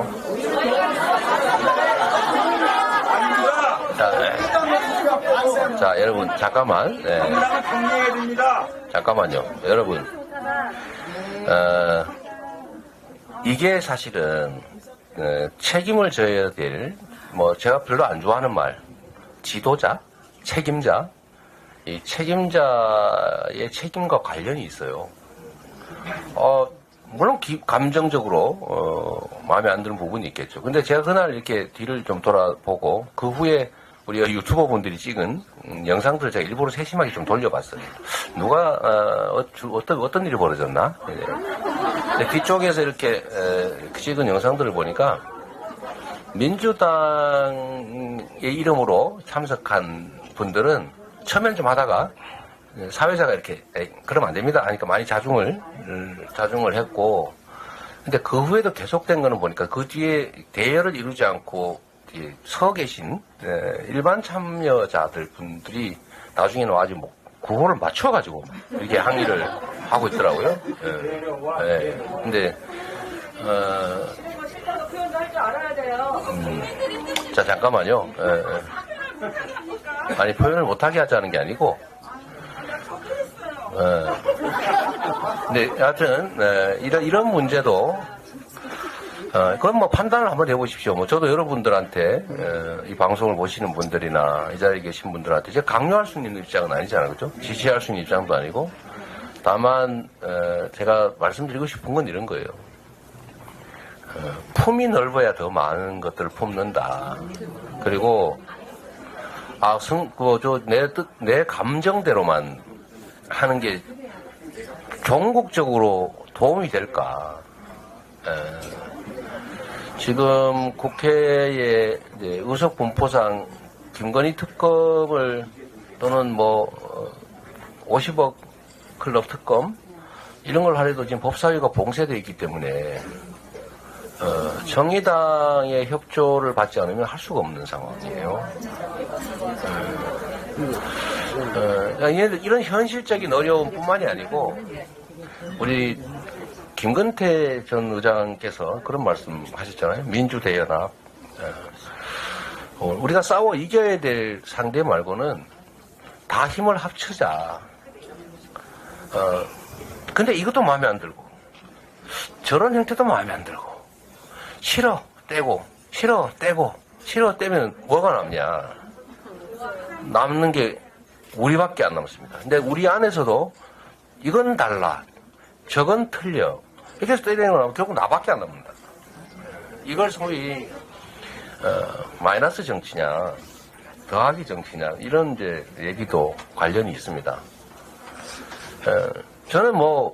자, 여러분, 잠깐만. 네. 잠깐만요. 여러분. 이게 사실은, 책임을 져야 될, 제가 별로 안 좋아하는 말, 지도자, 책임자, 이 책임자의 책임과 관련이 있어요. 물론 감정적으로 마음에 안 드는 부분이 있겠죠. 근데 제가 그날 이렇게 뒤를 좀 돌아보고 그 후에 우리 유튜버 분들이 찍은 영상들을 제가 일부러 세심하게 좀 돌려봤어요. 누가 어떤 일이 벌어졌나? 뒤쪽에서 이렇게 찍은 영상들을 보니까 민주당의 이름으로 참석한 분들은 처음에는 좀 하다가 사회자가 이렇게 그러면 안 됩니다 하니까 많이 자중을 했고, 근데 그 후에도 계속된 거는 보니까 그 뒤에 대여를 이루지 않고 서 계신 일반 참여자들 분들이 나중에는 아주 구호를 맞춰가지고 이렇게 항의를 하고 있더라고요. 근데 자, 잠깐만요. 아니, 표현을 못하게 하자는 게 아니고, 근데 여하튼 이런 문제도 그건 판단을 한번 해보십시오. 저도 여러분들한테 이 방송을 보시는 분들이나 이 자리에 계신 분들한테 제가 강요할 수 있는 입장은 아니잖아요, 그죠? 지시할 수 있는 입장도 아니고, 다만 제가 말씀드리고 싶은 건 이런 거예요. 품이 넓어야 더 많은 것들을 품는다. 그리고 내 감정대로만 하는 게 종국적으로 도움이 될까? 지금 국회에 의석 분포상 김건희 특검을 또는 50억 클럽 특검 이런 걸 하려도 지금 법사위가 봉쇄되어 있기 때문에 정의당의 협조를 받지 않으면 할 수가 없는 상황이에요. 이런 현실적인 어려움뿐만이 아니고 우리 김근태 전 의장께서 그런 말씀하셨잖아요. 민주대연합. 우리가 싸워 이겨야 될 상대 말고는 다 힘을 합치자. 근데 이것도 마음에 안 들고 저런 형태도 마음에 안 들고 싫어 떼고 싫어 떼고 싫어 떼면 뭐가 남냐. 남는 게 우리밖에 안 남습니다. 근데 우리 안에서도 이건 달라 저건 틀려 이렇게 해서 떼내는 거라면 결국 나밖에 안 남는다. 이걸 소위 마이너스 정치냐 더하기 정치냐 이런 이제 얘기도 관련이 있습니다. 저는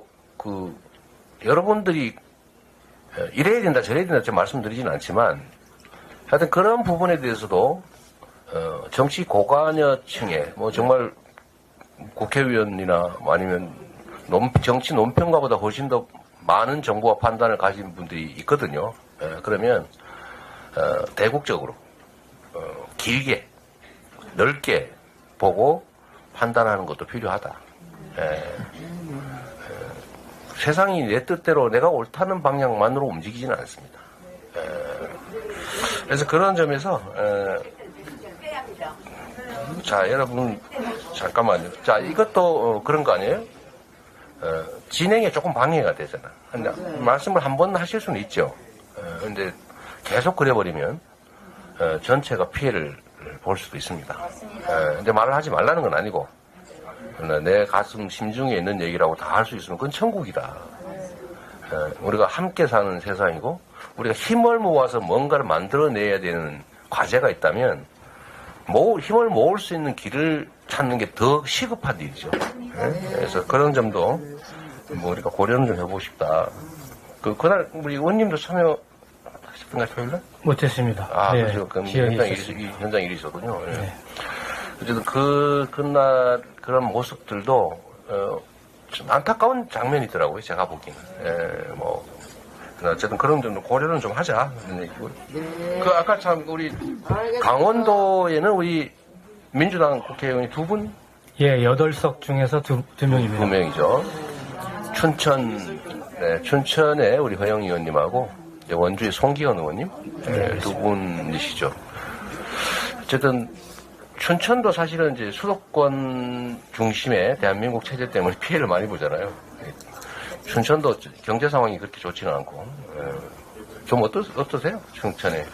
여러분들이 이래야 된다 저래야 된다 좀 말씀드리지는 않지만 하여튼 그런 부분에 대해서도 정치 고관여층에 정말 국회의원이나 아니면 정치 논평가보다 훨씬 더 많은 정보와 판단을 가진 분들이 있거든요. 그러면 대국적으로 길게 넓게 보고 판단하는 것도 필요하다. 세상이 내 뜻대로 내가 옳다는 방향만으로 움직이지는 않습니다. 그래서 그런 점에서 자 여러분 잠깐만요. 자 이것도 그런 거 아니에요? 진행에 조금 방해가 되잖아. 근데 말씀을 한 번 하실 수는 있죠. 근데 계속 그래버리면 전체가 피해를 볼 수도 있습니다. 근데 말을 하지 말라는 건 아니고 내 가슴 심중에 있는 얘기라고 다 할 수 있으면 그건 천국이다. 우리가 함께 사는 세상이고 우리가 힘을 모아서 뭔가를 만들어내야 되는 과제가 있다면 힘을 모을 수 있는 길을 찾는 게 더 시급한 일이죠. 그래서 그런 점도 우리가 고려는 좀 해보고 싶다. 그날 우리 의원님도 참여하셨던가요, 토요일날? 못했습니다. 그렇죠. 그럼 현장 일이 있었군요. 네. 어쨌든 그날 그런 모습들도 좀 안타까운 장면이더라고요, 제가 보기에는. 어쨌든 그런 점도 고려는 좀 하자. 아까 참 우리 강원도에는 우리 민주당 국회의원이 2분? 8석 중에서 두 명입니다. 2명이죠. 춘천에 우리 허영 의원님하고 원주의 송기현 의원님 두 분이시죠. 어쨌든 춘천도 사실은 이제 수도권 중심의 대한민국 체제 때문에 피해를 많이 보잖아요. 춘천도 경제 상황이 그렇게 좋지는 않고. 좀 어떠세요? 춘천에.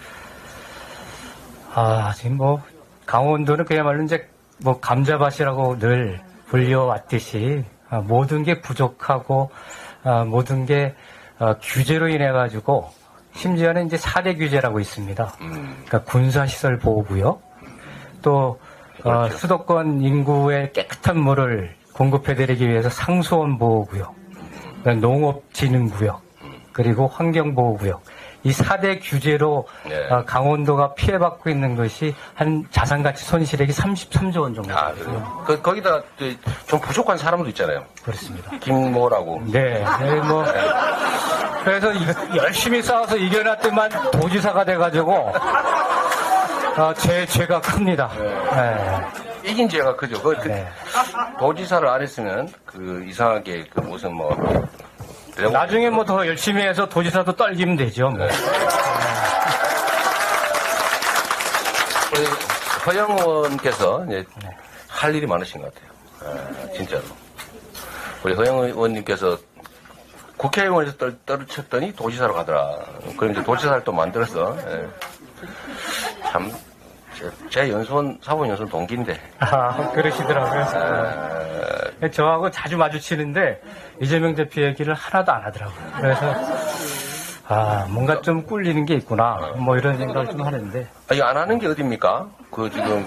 지금 강원도는 그야말로 이제 감자밭이라고 늘 불려왔듯이 모든 게 부족하고 모든 게 규제로 인해 가지고 심지어는 이제 4대 규제라고 있습니다. 그러니까 군사시설 보호구역, 또 그렇죠. 수도권 인구에 깨끗한 물을 공급해드리기 위해서 상수원 보호구역, 그러니까 농업진흥구역, 그리고 환경보호구역. 이 4대 규제로 강원도가 피해받고 있는 것이 한 자산가치 손실액이 33조 원 정도. 거기다 좀 부족한 사람도 있잖아요. 그렇습니다. 김모라고. 네. 그래서 열심히 싸워서 이겨놨더만 도지사가 돼가지고 죄가 큽니다. 이긴 죄가 크죠. 도지사를 안 했으면 이상하게 무슨 나중에 더 열심히 해서 도지사도 떨기면 되죠. 우리 허영 의원께서 할 일이 많으신 것 같아요. 진짜로. 우리 허영 의원님께서 국회의원에서 떨어쳤더니 도지사로 가더라. 그럼 이제 도지사를 또 만들어서 참 제 사법연수원 동기인데. 그러시더라고요. 저하고 자주 마주치는데 이재명 대표 얘기를 하나도 안 하더라고요. 그래서 뭔가 좀 꿀리는 게 있구나. 이런 생각을 좀 하는데. 안 하는 게 어딥니까? 지금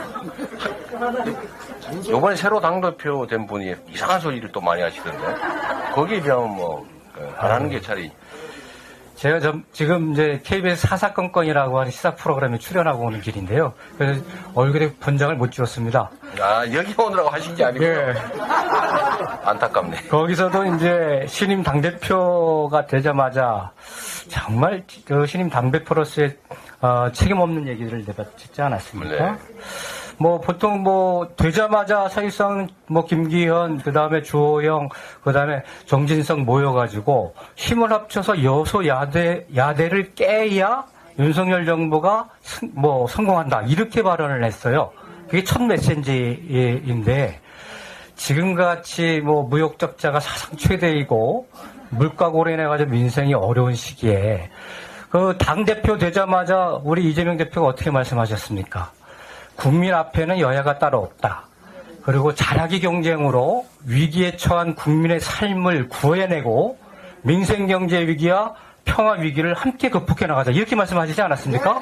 요번에 새로 당대표 된 분이 이상한 소리를 또 많이 하시던데. 거기에 비하면 안 하는 게 차라리. 제가 지금 이제 KBS 사사건건이라고 하는 시사 프로그램에 출연하고 오는 길인데요. 그래서 얼굴에 분장을 못 지웠습니다. 여기 오느라고 하신 게 아니고요. 예. 안타깝네. 거기서도 이제 신임 당대표가 되자마자 정말 신임 당대표로서의 책임 없는 얘기를 내뱉지 않았습니까? 네. 보통 되자마자 사실상 김기현, 그 다음에 주호영, 그 다음에 정진석 모여가지고 힘을 합쳐서 야대를 깨야 윤석열 정부가 성공한다. 이렇게 발언을 했어요. 그게 첫 메시지인데 지금같이 무역 적자가 사상 최대이고 물가 고려해가지고 민생이 어려운 시기에 당대표 되자마자 우리 이재명 대표가 어떻게 말씀하셨습니까? 국민 앞에는 여야가 따로 없다. 그리고 잘하기 경쟁으로 위기에 처한 국민의 삶을 구해내고 민생 경제 위기와 평화 위기를 함께 극복해 나가자. 이렇게 말씀하시지 않았습니까?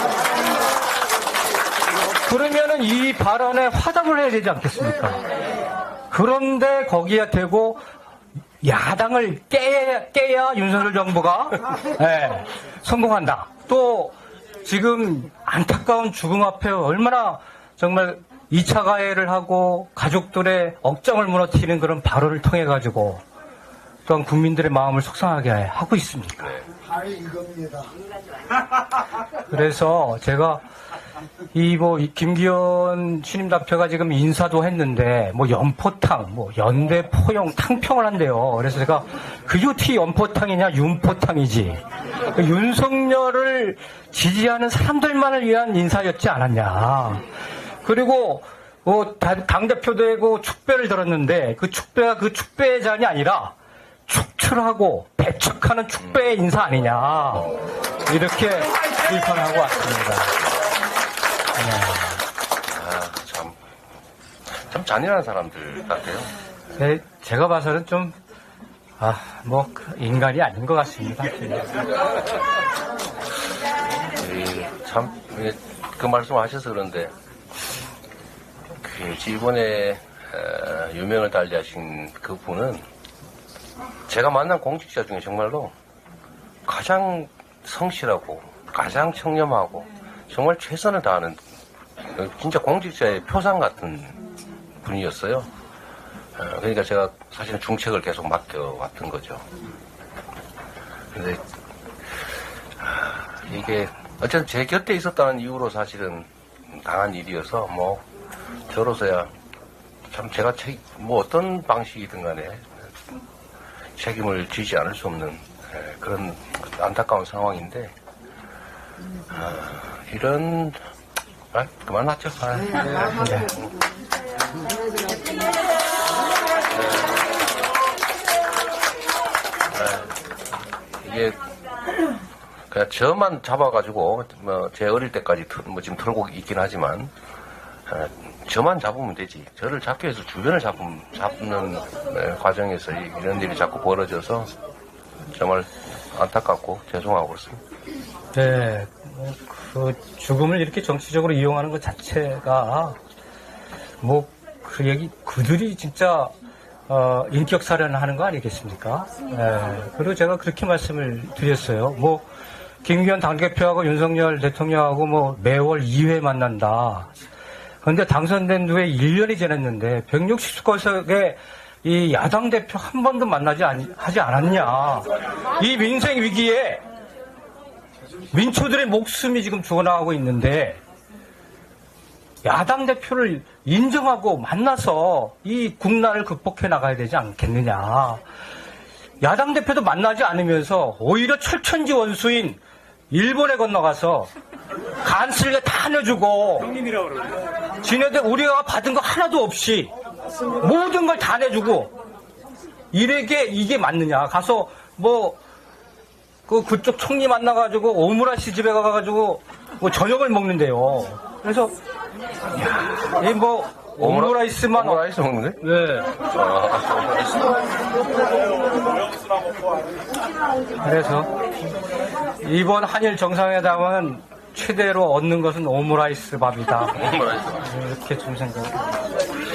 그러면은 이 발언에 화답을 해야 되지 않겠습니까? 그런데 거기에 대고 야당을 깨야 윤석열 정부가 성공한다. 또 지금 안타까운 죽음 앞에 얼마나 정말 2차 가해를 하고 가족들의 억장을 무너뜨리는 그런 발언을 통해 가지고 또한 국민들의 마음을 속상하게 하고 있습니까? 이겁니다. 그래서 제가 이 김기현 신임 대표가 지금 인사도 했는데 연포탕, 연대 포용 탕평을 한대요. 그래서 제가 그게 어떻게 연포탕이냐 윤포탕이지. 윤석열을 지지하는 사람들만을 위한 인사였지 않았냐. 그리고 당대표 되고 축배를 들었는데 그 축배가 그 축배의 잔이 아니라 축출하고 배척하는 축배의 인사 아니냐. 이렇게 비판하고 왔습니다. 참 잔인한 사람들 같아요. 네, 제가 봐서는 좀, 인간이 아닌 것 같습니다. 그 말씀 하셔서 그런데, 이번에, 유명을 달리하신 그 분은, 제가 만난 공직자 중에 정말로 가장 성실하고, 가장 청렴하고, 정말 최선을 다하는, 진짜 공직자의 표상 같은 분이었어요. 그러니까 제가 사실은 중책을 계속 맡겨왔던 거죠. 근데, 이게, 어쨌든 제 곁에 있었다는 이유로 사실은 당한 일이어서, 저로서야 참 제가 어떤 방식이든 간에 책임을 지지 않을 수 없는 그런 안타까운 상황인데, 그만하죠. 이게 그냥 저만 잡아가지고 제 어릴 때까지 지금 털고 있긴 하지만 저만 잡으면 되지. 저를 잡기 위해서 주변을 잡는 과정에서 이런 일이 자꾸 벌어져서 정말 안타깝고 죄송하고 그렇습니다. 네, 그 죽음을 이렇게 정치적으로 이용하는 것 자체가 그들이 진짜 인격 살해하는 거 아니겠습니까? 네, 그리고 제가 그렇게 말씀을 드렸어요. 김기현 당대표하고 윤석열 대통령하고 매월 2회 만난다. 그런데 당선된 후에 1년이 지났는데 160석의 이 야당 대표 한 번도 하지 않았냐. 이 민생 위기에 민초들의 목숨이 지금 죽어나가고 있는데 야당 대표를 인정하고 만나서 이 국난을 극복해 나가야 되지 않겠느냐. 야당 대표도 만나지 않으면서 오히려 철천지 원수인 일본에 건너가서 간쓸게 다 내주고 지네들 우리가 받은 거 하나도 없이 모든 걸 다 내주고 이게 맞느냐. 가서 그쪽 총리 만나가지고 오므라이스 집에 가가지고 저녁을 먹는데요. 그래서 오므라이스만 오므라이스 먹는데? 네. 그래서 이번 한일 정상회담은 최대로 얻는 것은 오므라이스 밥이다. 이렇게 좀 생각합니다.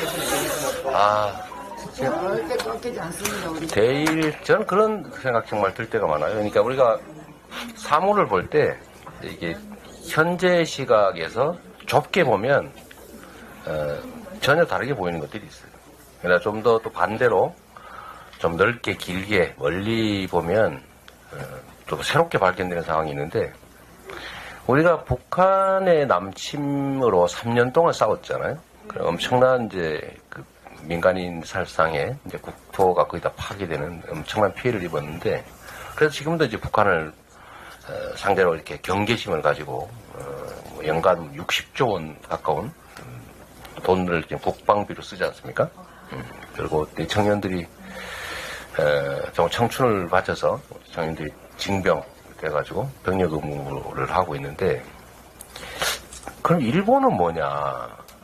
저는 그런 생각 정말 들 때가 많아요. 그러니까 우리가 사물을 볼 때 이게 현재 시각에서 좁게 보면 전혀 다르게 보이는 것들이 있어요. 그러나 좀 더 또 반대로 좀 넓게 길게 멀리 보면 또 새롭게 발견되는 상황이 있는데, 우리가 북한의 남침으로 3년 동안 싸웠잖아요. 엄청난 그 민간인 살상에 국토가 거의 다 파괴되는 엄청난 피해를 입었는데, 그래서 지금도 이제 북한을 상대로 이렇게 경계심을 가지고 연간 60조 원 가까운 돈을 국방비로 쓰지 않습니까? 그리고 청년들이 정말 청춘을 바쳐서 청년들이 징병 돼가지고 병력 의무를 하고 있는데, 그럼 일본은 뭐냐?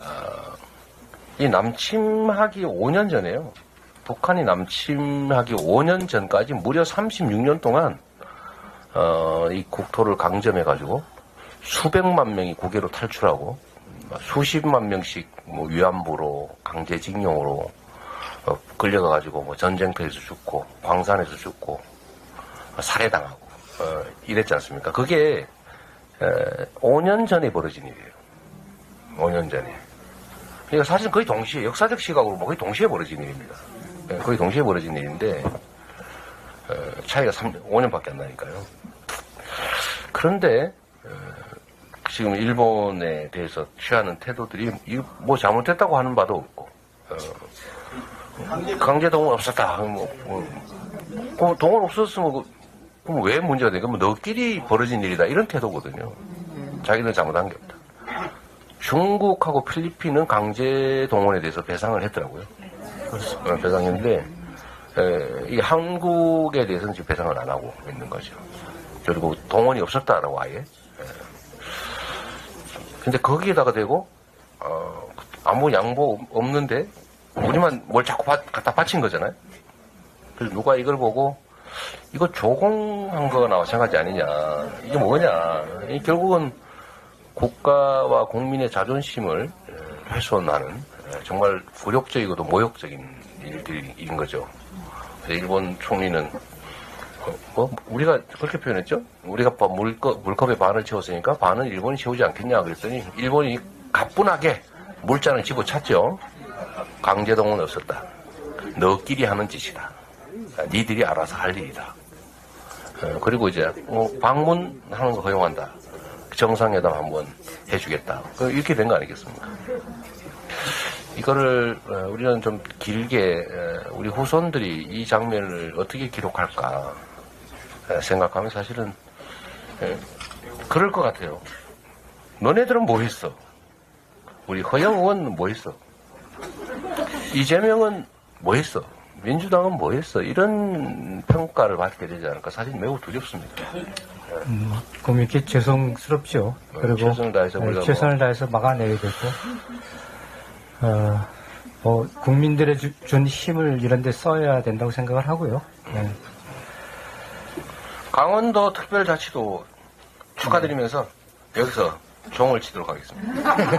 이 남침하기 5년 전에요. 북한이 남침하기 5년 전까지 무려 36년 동안 이 국토를 강점해가지고 수백만 명이 국외로 탈출하고 수십만 명씩 위안부로 강제징용으로 끌려가가지고 전쟁터에서 죽고 광산에서 죽고 살해당하고 이랬지 않습니까? 그게 5년 전에 벌어진 일이에요. 5년 전에. 그러니까 사실 거의 동시에, 역사적 시각으로 거의 동시에 벌어진 일입니다. 거의 동시에 벌어진 일인데 차이가 5년밖에 안 나니까요. 그런데 지금 일본에 대해서 취하는 태도들이 잘못됐다고 하는 바도 없고, 강제동원 없었다. 동원 없었으면 그럼 왜 문제가 되니까 너끼리 벌어진 일이다 이런 태도거든요. 자기는 잘못한 게 없다. 중국하고 필리핀은 강제 동원에 대해서 배상을 했더라고요. 배상했는데 이 한국에 대해서는 지금 배상을 안 하고 있는 거죠. 그리고 동원이 없었다라고 아예. 근데 거기에다가 대고 아무 양보 없는데 우리만 뭘 자꾸 갖다 바친 거잖아요. 그래서 누가 이걸 보고 이거 조공한 거나 마찬가지 아니냐. 이게 뭐냐. 이 결국은 국가와 국민의 자존심을 훼손하는 정말 굴욕적이고도 모욕적인 일들인 거죠. 일본 총리는 우리가 그렇게 표현했죠. 우리가 물컵에 반을 채웠으니까 반은 일본이 채우지 않겠냐 그랬더니 일본이 가뿐하게 물잔을 집어찼죠. 강제동원 없었다. 너끼리 하는 짓이다. 니들이 알아서 할 일이다. 그리고 이제 방문하는 거 허용한다. 정상회담 한번 해주겠다. 이렇게 된 거 아니겠습니까? 이거를 우리는 좀 길게 우리 후손들이 이 장면을 어떻게 기록할까 생각하면 사실은 그럴 것 같아요. 너네들은 뭐 했어? 우리 허영 의원은 뭐 했어? 이재명은 뭐 했어? 민주당은 뭐 했어? 이런 평가를 받게 되지 않을까? 사실 매우 두렵습니다. 그럼 이렇게 죄송스럽죠. 그리고 최선을 다해서 막아내야 되고, 국민들의 준 힘을 이런 데 써야 된다고 생각을 하고요. 네. 강원도 특별자치도 축하드리면서 여기서 종을 치도록 하겠습니다. 네.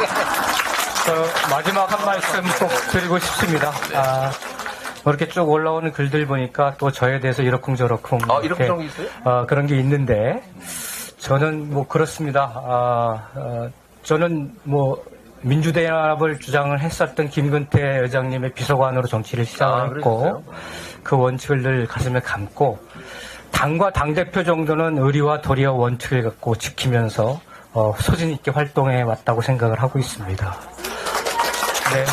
마지막 한 말씀 꼭 드리고 싶습니다. 이렇게 쭉 올라오는 글들 보니까 또 저에 대해서 이러쿵저러쿵. 이러쿵저러쿵 있어요? 그런 게 있는데, 저는 뭐 그렇습니다. 저는 뭐, 민주대합을 주장을 했었던 김근태 의장님의 비서관으로 정치를 시작했고, 그 원칙을 늘 가슴에 감고, 당과 당대표 정도는 의리와 도리와 원칙을 갖고 지키면서, 소신 있게 활동해 왔다고 생각을 하고 있습니다. 네.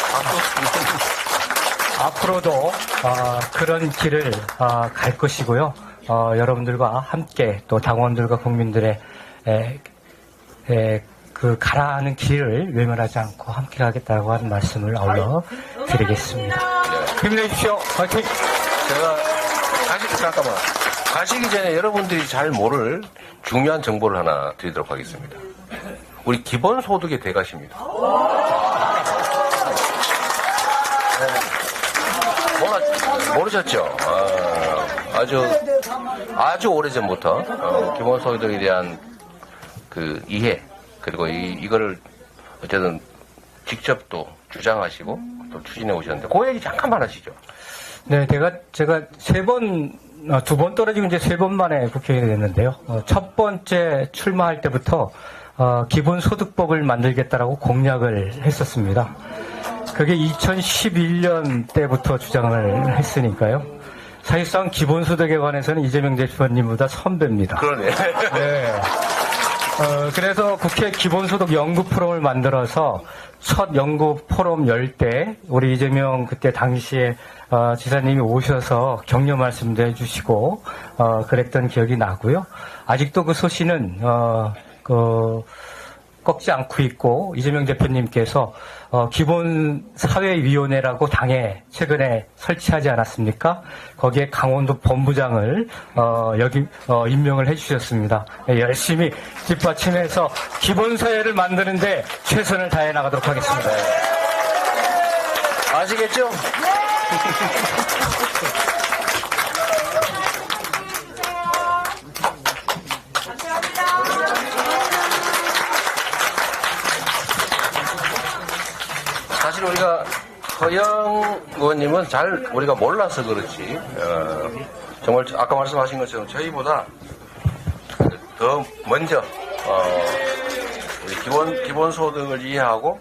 앞으로도 그런 길을 갈 것이고요. 여러분들과 함께 또 당원들과 국민들의 그 가라 하는 길을 외면하지 않고 함께 가겠다고 하는 말씀을 아울러 드리겠습니다. 힘내십시오. 화이팅! 제가 가시기 전에 여러분들이 잘 모를 중요한 정보를 하나 드리도록 하겠습니다. 우리 기본소득의 대가십니다. 모르셨죠? 아주 오래전부터 기본소득에 대한 그 이해 그리고 이거를 어쨌든 직접 또 주장하시고 또 추진해 오셨는데 그 얘기 잠깐만 하시죠. 네, 제가 두 번 떨어지고 이제 3번 만에 국회의원이 됐는데요. 첫 번째 출마할 때부터 기본소득법을 만들겠다라고 공약을 했었습니다. 그게 2011년 때부터 주장을 했으니까요. 사실상 기본소득에 관해서는 이재명 대표님보다 선배입니다. 그러네. 네. 그래서 국회 기본소득 연구 포럼을 만들어서 첫 연구 포럼 열 때 우리 이재명 그때 당시에 지사님이 오셔서 격려 말씀도 해주시고 그랬던 기억이 나고요. 아직도 그 소신은 꺾지 않고 있고 이재명 대표님께서 기본사회위원회라고 당에 최근에 설치하지 않았습니까? 거기에 강원도 본부장을 임명을 해주셨습니다. 열심히 뒷받침해서 기본사회를 만드는데 최선을 다해 나가도록 하겠습니다. 아시겠죠? 사실 우리가 허영 의원님은 잘 우리가 몰라서 그렇지 정말 아까 말씀하신 것처럼 저희보다 더 먼저 우리 기본소득을 이해하고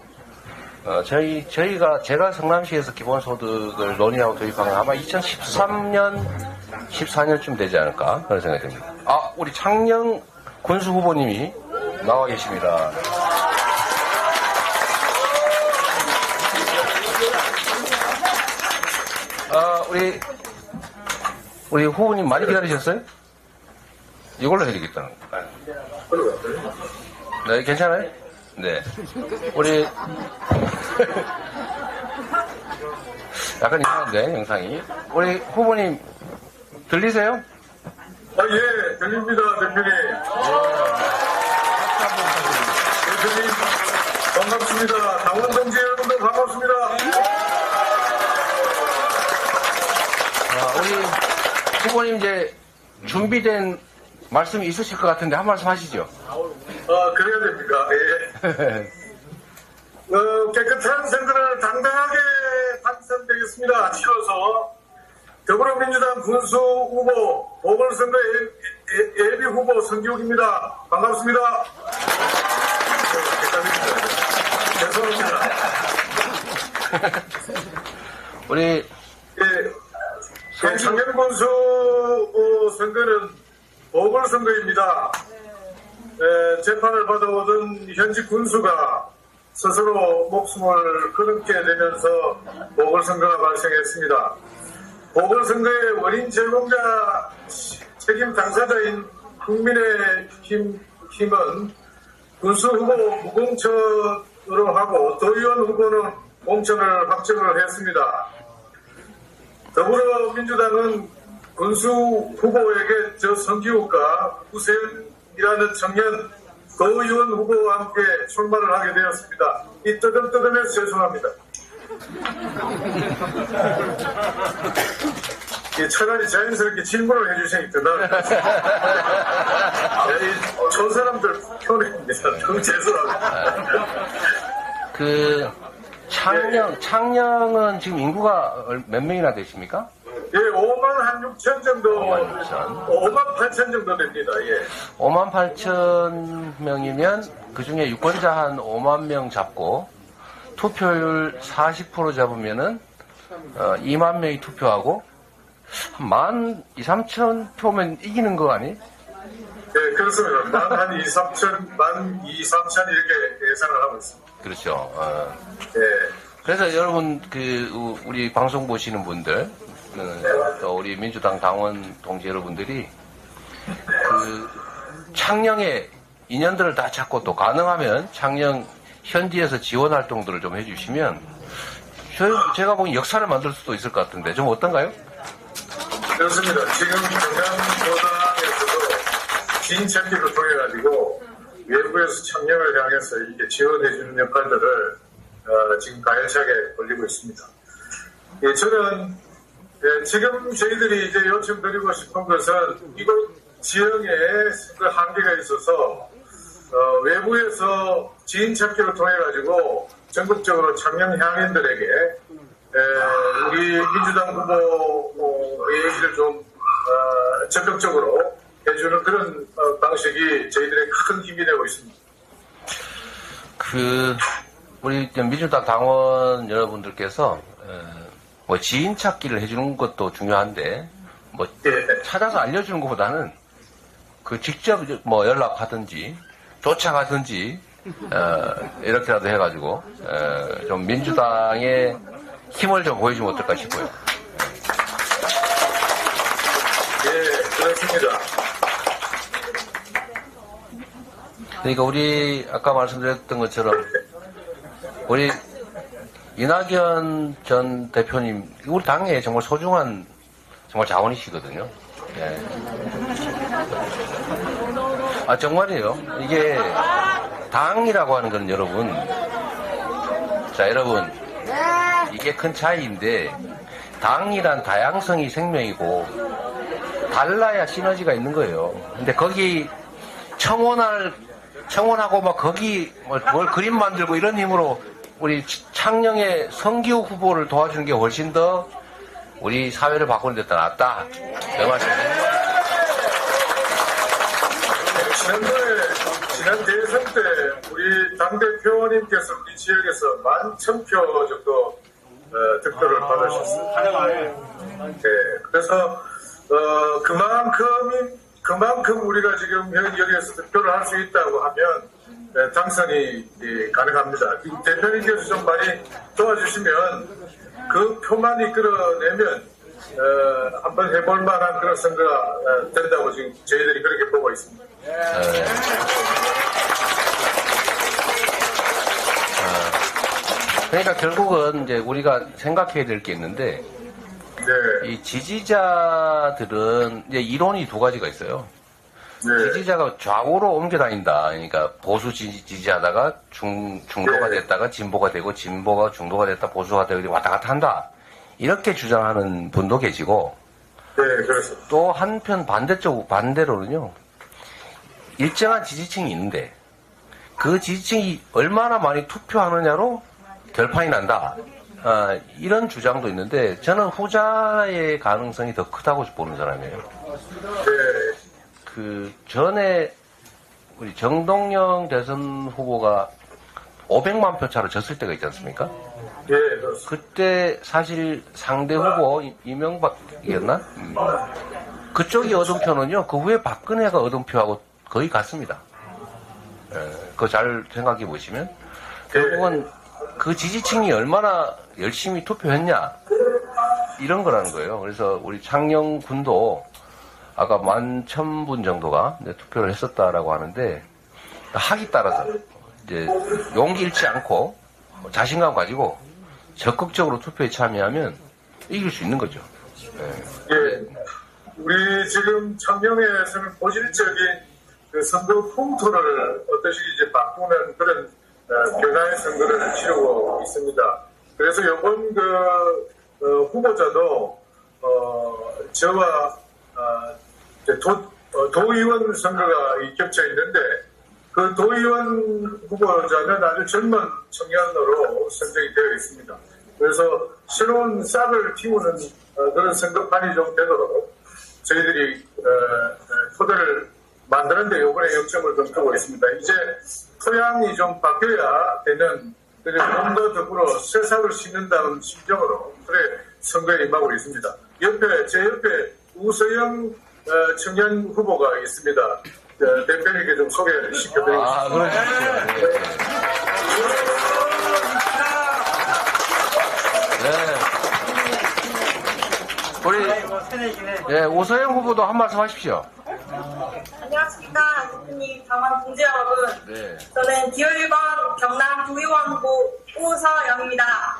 제가 성남시에서 기본소득을 논의하고 도입한 건 아마 2013년 14년쯤 되지 않을까 그런 생각이 듭니다. 우리 창녕 군수 후보님이 나와 계십니다. 우리 후보님 많이 기다리셨어요? 이걸로 해드리겠다. 네, 괜찮아요? 네. 우리, 약간 이상한데, 영상이. 우리 후보님, 들리세요? 예, 들립니다, 대표님. 대표님, 반갑습니다. 당원 동지 여러분들 반갑습니다. 우리 후보님 이제 준비된 말씀이 있으실 것 같은데 한 말씀 하시죠. 그래야 됩니까? 예. 깨끗한 선거를 당당하게 당선되겠습니다. 치러서 더불어민주당 군수 후보 보궐선거 예비 후보 성기욱입니다. 반갑습니다. 죄송합니다. 우리 청년 군수 선거는 보궐선거입니다. 재판을 받아오던 현직 군수가 스스로 목숨을 끊게 되면서 보궐선거가 발생했습니다. 보궐선거의 원인 제공자 책임 당사자인 국민의힘은 군수 후보 무공천으로 하고 도의원 후보는 공천을 확정을 했습니다. 더불어민주당은 군수 후보에게 저 성기욱과 후세윤이라는 청년 도의원 후보와 함께 출마를 하게 되었습니다. 이 뜨끔뜨끔해서 죄송합니다. 차라리 자연스럽게 질문을 해주시니 더 나을 것 같습니다. 촌 사람들 편입니다. 너무 죄송합니다. 창녕은 지금 인구가 몇 명이나 되십니까? 예, 5만 6천 정도, 5만 8천 정도 됩니다. 예. 5만 8천 명이면 그 중에 유권자 한 5만 명 잡고 투표율 40% 잡으면은 2만 명이 투표하고 한 12,3천 표면 이기는 거 아니? 예, 그렇습니다. 한 2, 3천 이렇게 예상을 하고 있습니다. 그렇죠. 예. 그래서 여러분 우리 방송 보시는 분들 또 우리 민주당 당원 동지 여러분들이 창녕의 인연들을 다 찾고 또 가능하면 창녕 현지에서 지원 활동들을 좀 해주시면 제가 보기엔 역사를 만들 수도 있을 것 같은데 좀 어떤가요? 그렇습니다. 지금 경남도당에서도 지인찾기를 통해가지고 외부에서 청년을 향해서 이렇게 지원해주는 역할들을 지금 가열차게 벌리고 있습니다. 예, 저는 지금 저희들이 이제 요청드리고 싶은 것은 이곳 지역에 그 한계가 있어서 외부에서 지인찾기를 통해가지고 전국적으로 청년 향인들에게 우리 민주당 후보의 얘기를 좀 적극적으로 해주는 그런 방식이 저희들의 큰 힘이 되고 있습니다. 우리 민주당 당원 여러분들께서 뭐 지인 찾기를 해주는 것도 중요한데 뭐 찾아서 알려주는 것보다는 직접 뭐 연락하든지 쫓아가든지 이렇게라도 해가지고 좀 민주당의 힘을 좀 보여주면 어떨까 싶어요. 예, 그렇습니다. 그러니까 우리 아까 말씀드렸던 것처럼 우리 이낙연 전 대표님 우리 당에 정말 소중한 정말 자원이시거든요. 예. 정말이에요. 이게 당이라고 하는 건 여러분, 이게 큰 차이인데 당이란 다양성이 생명이고 달라야 시너지가 있는 거예요. 근데 거기 청원하고 막 거기 뭘 그림 만들고 이런 힘으로 우리 창녕의 성기욱 후보를 도와주는 게 훨씬 더 우리 사회를 바꾸는 데 더 낫다. 그 말씀입니다. 지난 대선 때 우리 당대표님께서 우리 지역에서 11,000표 정도 득표를 받으셨습니다. 네, 그래서 그만큼 우리가 지금 여기에서 득표를 할 수 있다고 하면 당선이 가능합니다. 대표님께서 좀 많이 도와주시면 그 표만 이끌어내면 한번 해볼 만한 그런 선거가 된다고 지금 저희들이 그렇게 보고 있습니다. 그러니까 결국은 이제 우리가 생각해야 될 게 있는데, 네. 이 지지자들은 이제 이론이 두 가지가 있어요. 네. 지지자가 좌우로 옮겨 다닌다. 그러니까 보수 지지하다가 중도가 됐다가 진보가 되고 진보가 중도가 됐다 보수가 되고 왔다 갔다 한다. 이렇게 주장하는 분도 계시고, 네, 그렇습니다. 또 한편 반대로는요, 일정한 지지층이 있는데, 그 지지층이 얼마나 많이 투표하느냐로 결판이 난다. 이런 주장도 있는데, 저는 후자의 가능성이 더 크다고 보는 사람이에요. 네. 그 전에 우리 정동영 대선 후보가 500만 표 차로 졌을 때가 있지 않습니까? 네, 그렇습니다. 그때 사실 상대 후보 이명박이었나? 그쪽이 얻은 표는요, 그 후에 박근혜가 얻은 표하고 거의 같습니다. 그거 잘 생각해 보시면 결국은 그 지지층이 얼마나 열심히 투표했냐 이런 거라는 거예요. 그래서 우리 창녕 군도 아까 11,000분 정도가 이제 투표를 했었다라고 하는데, 학이 따라서 이제 용기 잃지 않고 자신감 가지고 적극적으로 투표에 참여하면 이길 수 있는 거죠. 예. 우리 지금 청명회에서는 본질적인 그 선거 풍토를 어떠시 이제 바꾸는 그런 변화의 선거를 치르고 있습니다. 그래서 이번 후보자도 저와 도의원 선거가 겹쳐 있는데, 그 도의원 후보자는 아주 젊은 청년으로 선정이 되어 있습니다. 그래서 새로운 싹을 틔우는 그런 선거판이 좀 되도록 저희들이 토대를 만드는데 이번에 역점을 좀 두고 있습니다. 이제 토양이 좀 바뀌어야 되는, 몸과 더불어 새싹을 심는다는 심정으로 그래 선거에 임하고 있습니다. 제 옆에 우서영 청년 후보가 있습니다. 대표님께 좀 소개를 시켜드리겠습니다. 그러시죠. 우리 오서영 후보도 한 말씀 하십시오. 안녕하십니까, 대표님, 당원 동지 여러분. 네. 저는 기호 1번 경남 도의원 후보 우서영입니다.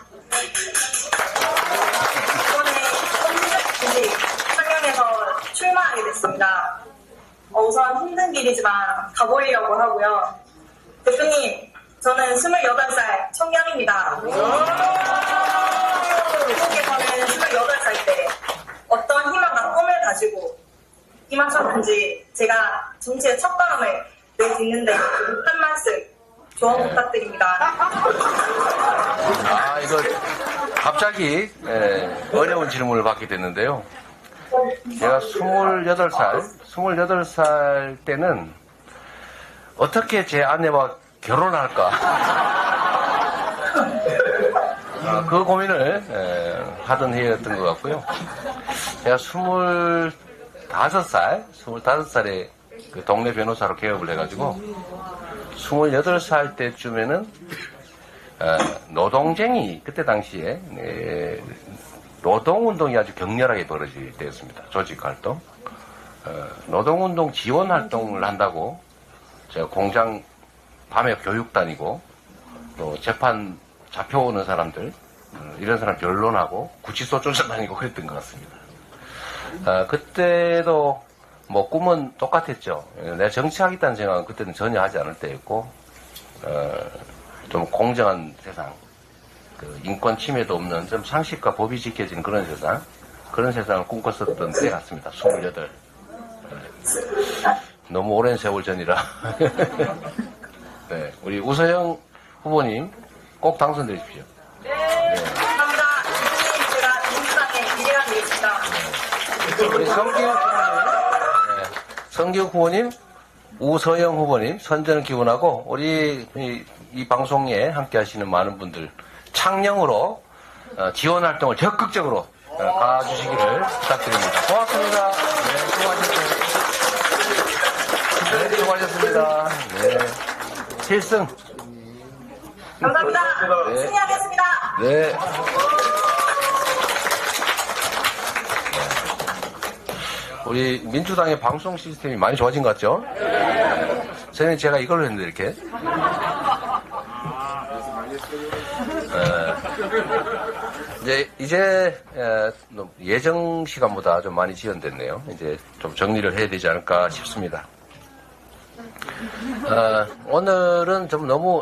이번에 선거지 청년에서 출마하게 됐습니다. 우선 힘든 길이지만 가보려고 하고요. 대표님, 저는 28살 청년입니다. 대표님께서는 28살 때 어떤 희망과 꿈을 가지고 임하셨는지 제가 정치의 첫걸음을 내딛는데 한 말씀 조언 부탁드립니다. 이거 갑자기 어려운 질문을 받게 됐는데요. 제가 28살 때는 어떻게 제 아내와 결혼할까 그 고민을 하던 해였던 것 같고요. 제가 25살에 그 동네 변호사로 개업을 해가지고 28살 때쯤에는 노동쟁이, 그때 당시에 노동운동이 아주 격렬하게 벌어질 때였습니다. 조직활동. 노동운동 지원활동을 한다고 제가 공장 밤에 교육 다니고 또 재판 잡혀오는 사람들, 이런 사람 변론하고 구치소 쫓아다니고 그랬던 것 같습니다. 그때도 뭐 꿈은 똑같았죠. 내가 정치하겠다는 생각은 그때는 전혀 하지 않을 때였고, 좀 공정한 세상, 그 인권 침해도 없는 좀 상식과 법이 지켜지는 그런 세상을 꿈꿨었던 때 같습니다. 28. 너무 오랜 세월 전이라. 네, 우리 우서영 후보님 꼭 당선되십시오. 네, 감사합니다. 대표님, 제가 민주당에 미래가 되겠습니다. 우리 성기욱 후보님, 우서영 후보님 선전을 기원하고 우리 이 방송에 함께 하시는 많은 분들 창녕으로 지원 활동을 적극적으로 가주시기를 부탁드립니다. 고맙습니다. 네, 수고하셨습니다. 네, 수고하셨습니다. 네. 필승. 감사합니다. 네. 승리하겠습니다. 네. 우리 민주당의 방송 시스템이 많이 좋아진 것 같죠? 전에 제가 이걸로 했는데 이렇게. 이제 예정 시간보다 좀 많이 지연됐네요. 이제 좀 정리를 해야 되지 않을까 싶습니다. 오늘은 좀 너무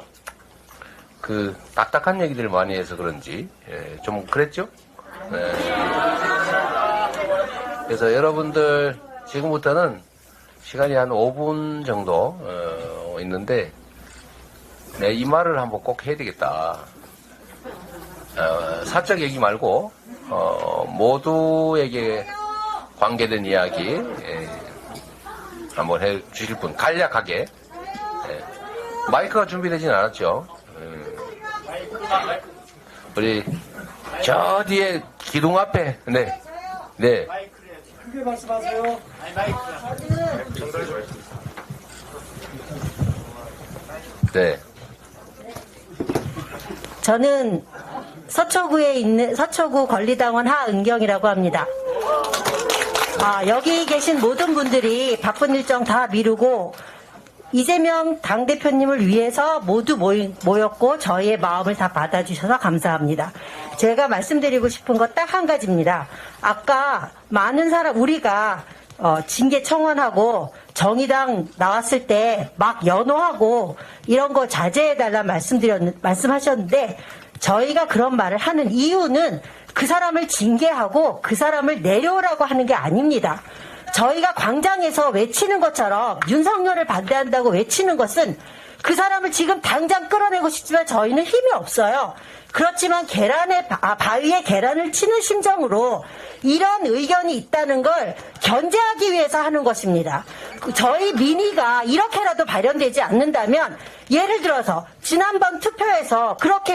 딱딱한 얘기들을 많이 해서 그런지 좀 그랬죠? 그래서 여러분들 지금부터는 시간이 한 5분 정도 있는데 이 말을 한번 꼭 해야 되겠다. 사적 얘기 말고 모두에게 관계된 이야기 한번 해 주실 분 간략하게. 마이크가 준비되진 않았죠. 우리 저 뒤에 기둥 앞에 네. 크게 말씀하세요. 네. 저는 서초구에 있는 서초구 권리당원 하은경이라고 합니다. 여기 계신 모든 분들이 바쁜 일정 다 미루고 이재명 당대표님을 위해서 모두 모였고 저희의 마음을 다 받아주셔서 감사합니다. 제가 말씀드리고 싶은 거 딱 한 가지입니다. 아까 많은 사람 우리가 징계 청원하고 정의당 나왔을 때 막 연호하고 이런 거 자제해달라 말씀하셨는데 저희가 그런 말을 하는 이유는 그 사람을 징계하고 그 사람을 내려오라고 하는 게 아닙니다. 저희가 광장에서 외치는 것처럼 윤석열을 반대한다고 외치는 것은 그 사람을 지금 당장 끌어내고 싶지만 저희는 힘이 없어요. 그렇지만 바위에 계란을 치는 심정으로 이런 의견이 있다는 걸 견제하기 위해서 하는 것입니다. 저희 민의가 이렇게라도 발현되지 않는다면 예를 들어서 지난번 투표에서 그렇게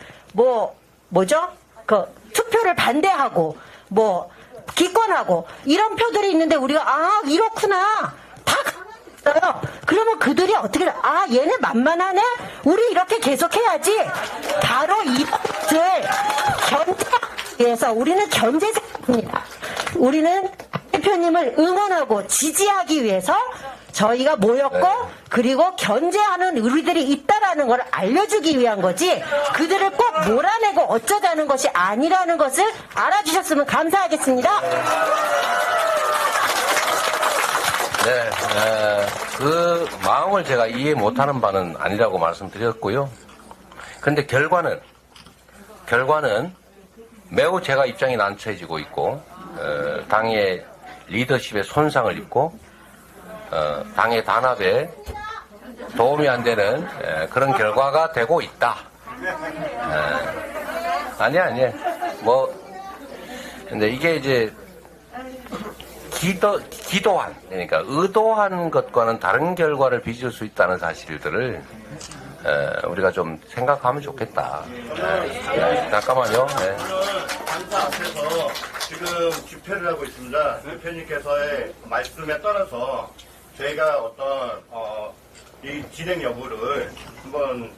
투표를 반대하고 기권하고 이런 표들이 있는데 우리가 이렇구나 다 갔어요. 그러면 그들이 어떻게 얘네 만만하네? 우리 이렇게 계속해야지. 바로 이것을 견제하기 위해서 우리는 견제자입니다. 우리는 대표님을 응원하고 지지하기 위해서 저희가 모였고 그리고 견제하는 우리들이 있다라는 걸 알려주기 위한 거지 그들을 꼭 몰아내고 어쩌자는 것이 아니라는 것을 알아주셨으면 감사하겠습니다. 네, 그 마음을 제가 이해 못하는 바는 아니라고 말씀드렸고요. 근데 결과는 매우 제가 입장이 난처해지고 있고 당의 리더십에 손상을 입고 당의 단합에 도움이 안 되는 그런 결과가 되고 있다. 아니야. 근데 이게 이제 기도한, 그러니까 의도한 것과는 다른 결과를 빚을 수 있다는 사실들을 우리가 좀 생각하면 좋겠다. 잠깐만요. 당사 앞에서 지금 집회를 하고 있습니다. 대표님께서의 말씀에 따라서 저희가 어떤 이 진행 여부를 한번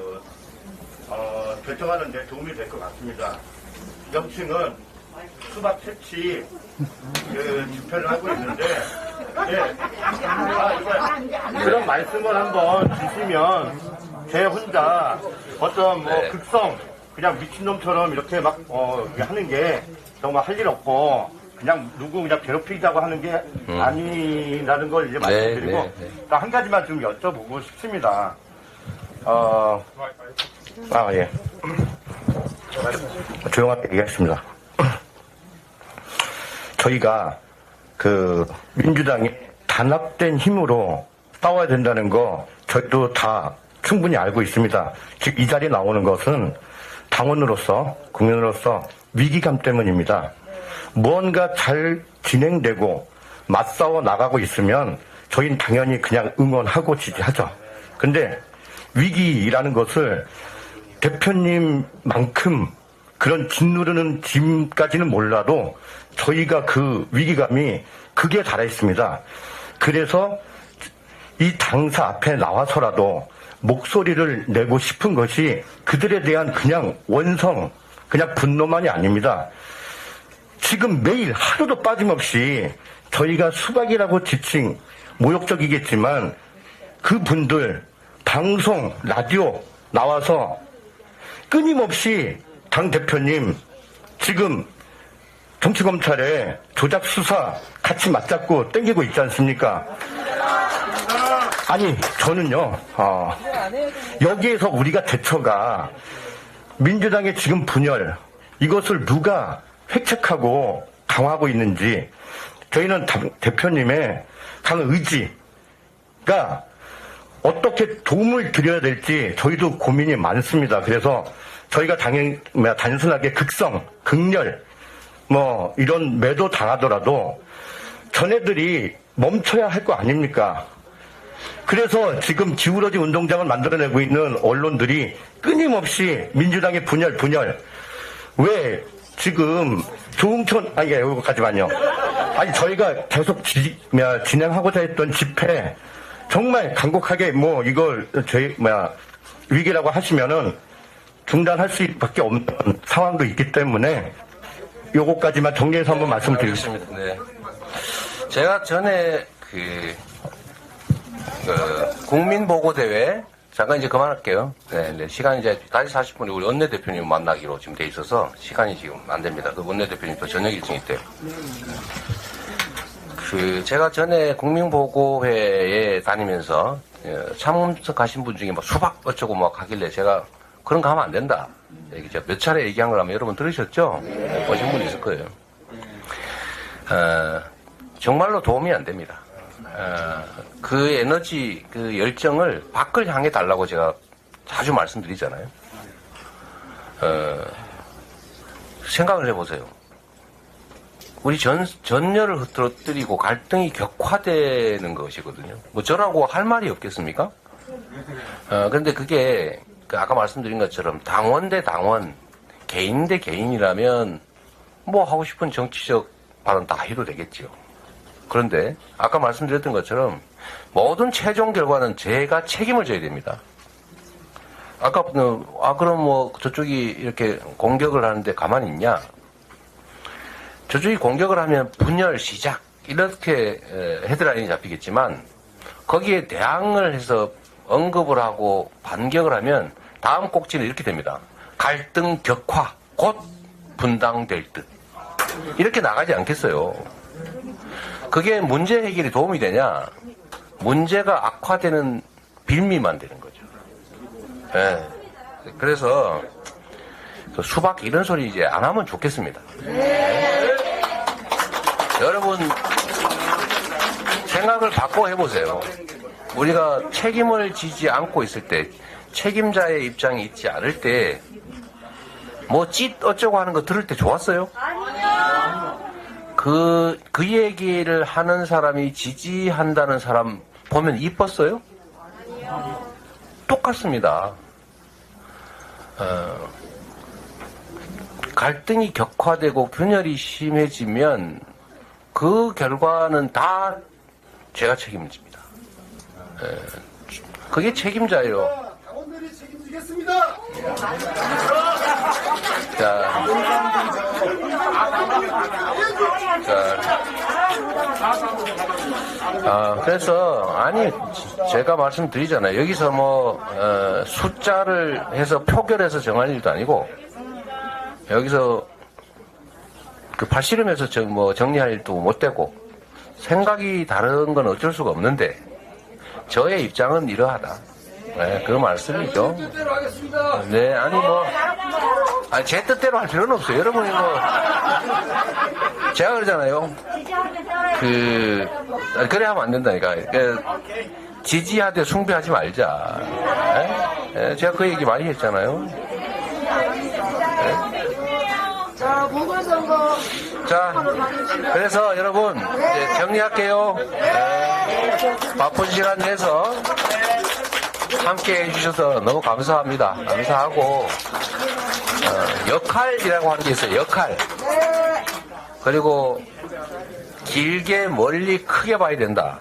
결정하는 데 도움이 될 것 같습니다. 명칭은 수박 채취 집회를 하고 있는데 그런 말씀을 한번 주시면 제 혼자 어떤 극성 그냥 미친놈처럼 이렇게 막 하는 게 정말 할 일 없고 그냥 그냥 괴롭히자고 하는 게 아니라는 걸 이제 말씀드리고 한 가지만 좀 여쭤보고 싶습니다. 예. 조용하게 얘기하겠습니다. 저희가 민주당이 단합된 힘으로 싸워야 된다는 거 저희도 다 충분히 알고 있습니다. 즉 이 자리에 나오는 것은 당원으로서 국민으로서 위기감 때문입니다. 무언가 잘 진행되고 맞싸워 나가고 있으면 저희는 당연히 그냥 응원하고 지지하죠. 근데 위기라는 것을 대표님만큼 그런 짓누르는 짐까지는 몰라도 저희가 그 위기감이 극에 달해 있습니다. 그래서 이 당사 앞에 나와서라도 목소리를 내고 싶은 것이 그들에 대한 그냥 원성, 그냥 분노만이 아닙니다. 지금 매일 하루도 빠짐없이 저희가 수박이라고 지칭 모욕적이겠지만 그분들 방송, 라디오 나와서 끊임없이 당 대표님 지금 정치검찰에 조작 수사 같이 맞잡고 땡기고 있지 않습니까? 아니 저는요 여기에서 우리가 대처가 민주당의 지금 분열 이것을 누가 획책하고 강화하고 있는지 저희는 대표님의 강한 의지가 어떻게 도움을 드려야 될지 저희도 고민이 많습니다. 그래서 저희가 단순하게 극성, 극렬 뭐 이런 매도 당하더라도 전애들이 멈춰야 할 거 아닙니까? 그래서 지금 기울어진 운동장을 만들어내고 있는 언론들이 끊임없이 민주당의 분열 왜 지금 조응천 여기까지만요. 아니 저희가 계속 진행하고자 했던 집회 정말 간곡하게 뭐 이걸 위기라고 하시면은 중단할 수밖에 없는 상황도 있기 때문에 요거까지만 정리해서 한번 말씀드리겠습니다. 네. 제가 전에 국민보고대회 잠깐 이제 그만할게요. 네, 시간이 이제 5시 40분에 우리 원내대표님 만나기로 지금 돼 있어서 시간이 지금 안 됩니다. 그 원내대표님 또 저녁 일정이 있대요. 제가 전에 국민보고회에 다니면서 참석하신 분 중에 뭐 수박 어쩌고 막 하길래 제가 그런 거 하면 안 된다. 제가 몇 차례 얘기한 걸 아마 여러분 들으셨죠? 보신 분이 있을 거예요. 정말로 도움이 안 됩니다. 그 에너지, 그 열정을 밖을 향해 달라고 제가 자주 말씀드리잖아요. 생각을 해보세요. 우리 전열을 흐트러뜨리고 갈등이 격화되는 것이거든요. 뭐 저라고 할 말이 없겠습니까? 그런데 그게 아까 말씀드린 것처럼 당원 대 당원, 개인 대 개인이라면 뭐 하고 싶은 정치적 발언 다 해도 되겠죠. 그런데 아까 말씀드렸던 것처럼 모든 최종 결과는 제가 책임을 져야 됩니다. 아까 그럼 뭐 저쪽이 이렇게 공격을 하는데 가만히 있냐? 저쪽이 공격을 하면 분열 시작 이렇게 헤드라인이 잡히겠지만 거기에 대항을 해서 언급을 하고 반격을 하면 다음 꼭지는 이렇게 됩니다. 갈등 격화 곧 분당될 듯 이렇게 나가지 않겠어요. 그게 문제 해결에 도움이 되냐? 문제가 악화되는 빌미만 되는 거죠. 네. 그래서 수박 이런 소리 이제 안 하면 좋겠습니다. 네. 여러분 생각을 바꿔 해보세요. 우리가 책임을 지지 않고 있을 때, 책임자의 입장이 있지 않을 때, 뭐 찢 어쩌고 하는 거 들을 때 좋았어요? 아니요. 그 얘기를 하는 사람이 지지한다는 사람 보면 이뻤어요? 아니요. 똑같습니다. 갈등이 격화되고 균열이 심해지면 그 결과는 다 제가 책임집니다. 그게 책임자예요. 당원들이 책임지겠습니다. 그래서 아니 제가 말씀드리잖아요. 여기서 뭐 숫자를 해서 표결해서 정할 일도 아니고 여기서 그 팔씨름해서 정리할 일도 못 되고 생각이 다른 건 어쩔 수가 없는데 저의 입장은 이러하다. 네, 그 말씀이죠. 제 뜻대로 하겠습니다. 네, 아니 제 뜻대로 할 필요는 없어요. 여러분이 제가 그러잖아요. 그래 하면 안 된다니까. 지지하되 숭배하지 말자. 네? 제가 그 얘기 많이 했잖아요. 네? 자, 보궐선거. 자, 그래서 여러분 이제 정리할게요. 바쁜 시간 내서 함께 해주셔서 너무 감사합니다. 감사하고 역할이라고 하는 게 있어요. 역할. 그리고 길게 멀리 크게 봐야 된다.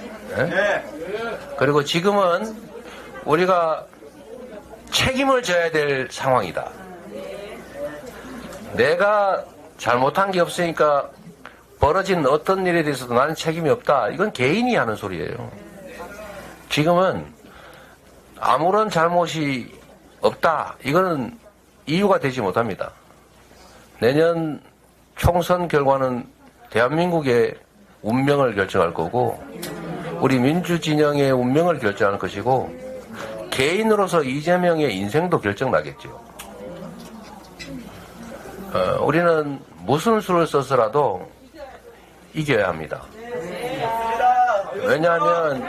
그리고 지금은 우리가 책임을 져야 될 상황이다. 내가 잘못한 게 없으니까 벌어진 어떤 일에 대해서도 나는 책임이 없다. 이건 개인이 하는 소리예요. 지금은 아무런 잘못이 없다. 이거는 이유가 되지 못합니다. 내년 총선 결과는 대한민국의 운명을 결정할 거고 우리 민주진영의 운명을 결정할 것이고 개인으로서 이재명의 인생도 결정나겠죠. 우리는 무슨 수를 써서라도 이겨야 합니다. 왜냐하면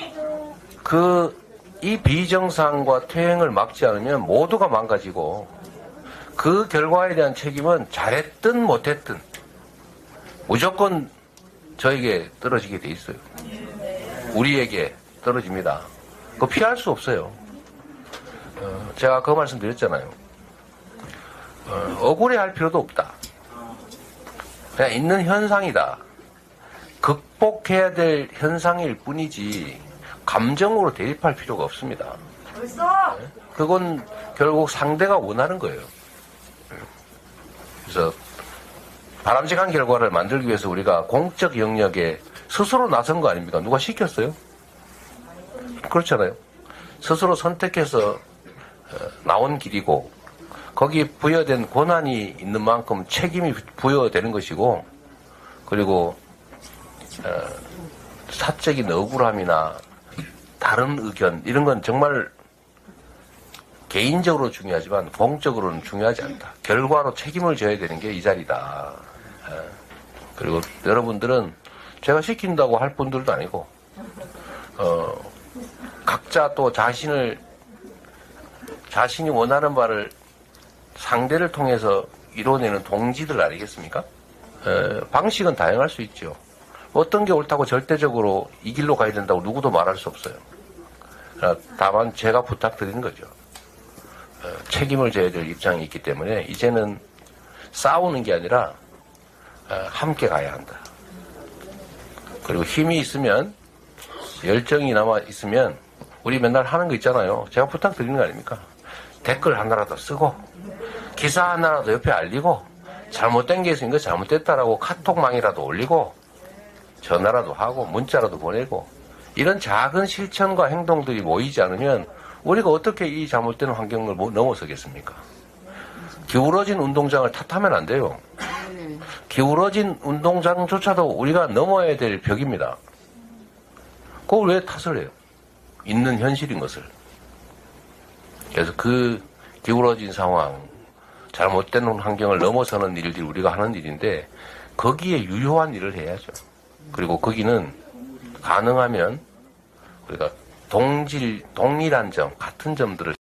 이 비정상과 퇴행을 막지 않으면 모두가 망가지고 그 결과에 대한 책임은 잘했든 못했든 무조건 저에게 떨어지게 돼 있어요. 우리에게 떨어집니다. 그거 피할 수 없어요. 제가 그 말씀 드렸잖아요. 억울해할 필요도 없다. 그냥 있는 현상이다. 극복해야 될 현상일 뿐이지 감정으로 대입할 필요가 없습니다. 그건 결국 상대가 원하는 거예요. 그래서 바람직한 결과를 만들기 위해서 우리가 공적 영역에 스스로 나선 거 아닙니까? 누가 시켰어요? 그렇잖아요. 스스로 선택해서 나온 길이고 거기에 부여된 권한이 있는 만큼 책임이 부여되는 것이고 그리고 사적인 억울함이나 다른 의견 이런 건 정말 개인적으로 중요하지만 공적으로는 중요하지 않다. 결과로 책임을 져야 되는 게 이 자리다. 그리고 여러분들은 제가 시킨다고 할 분들도 아니고 각자 또 자신이 원하는 바를 상대를 통해서 이뤄내는 동지들 아니겠습니까? 방식은 다양할 수 있죠. 어떤 게 옳다고 절대적으로 이 길로 가야 된다고 누구도 말할 수 없어요. 다만 제가 부탁드리는 거죠. 책임을 져야 될 입장이 있기 때문에 이제는 싸우는 게 아니라 함께 가야 한다. 그리고 힘이 있으면 열정이 남아 있으면 우리 맨날 하는 거 있잖아요. 제가 부탁드리는 거 아닙니까? 댓글 하나라도 쓰고 기사 하나라도 옆에 알리고 잘못된 게 있으니까 잘못됐다라고 카톡망이라도 올리고 전화라도 하고 문자라도 보내고 이런 작은 실천과 행동들이 모이지 않으면 우리가 어떻게 이 잘못된 환경을 넘어서겠습니까? 기울어진 운동장을 탓하면 안 돼요. 기울어진 운동장조차도 우리가 넘어야 될 벽입니다. 그걸 왜 탓을 해요? 있는 현실인 것을. 그래서 그 기울어진 상황, 잘못된 환경을 넘어서는 일들이 우리가 하는 일인데 거기에 유효한 일을 해야죠. 그리고 거기는 가능하면 우리가 동일한 점, 같은 점들을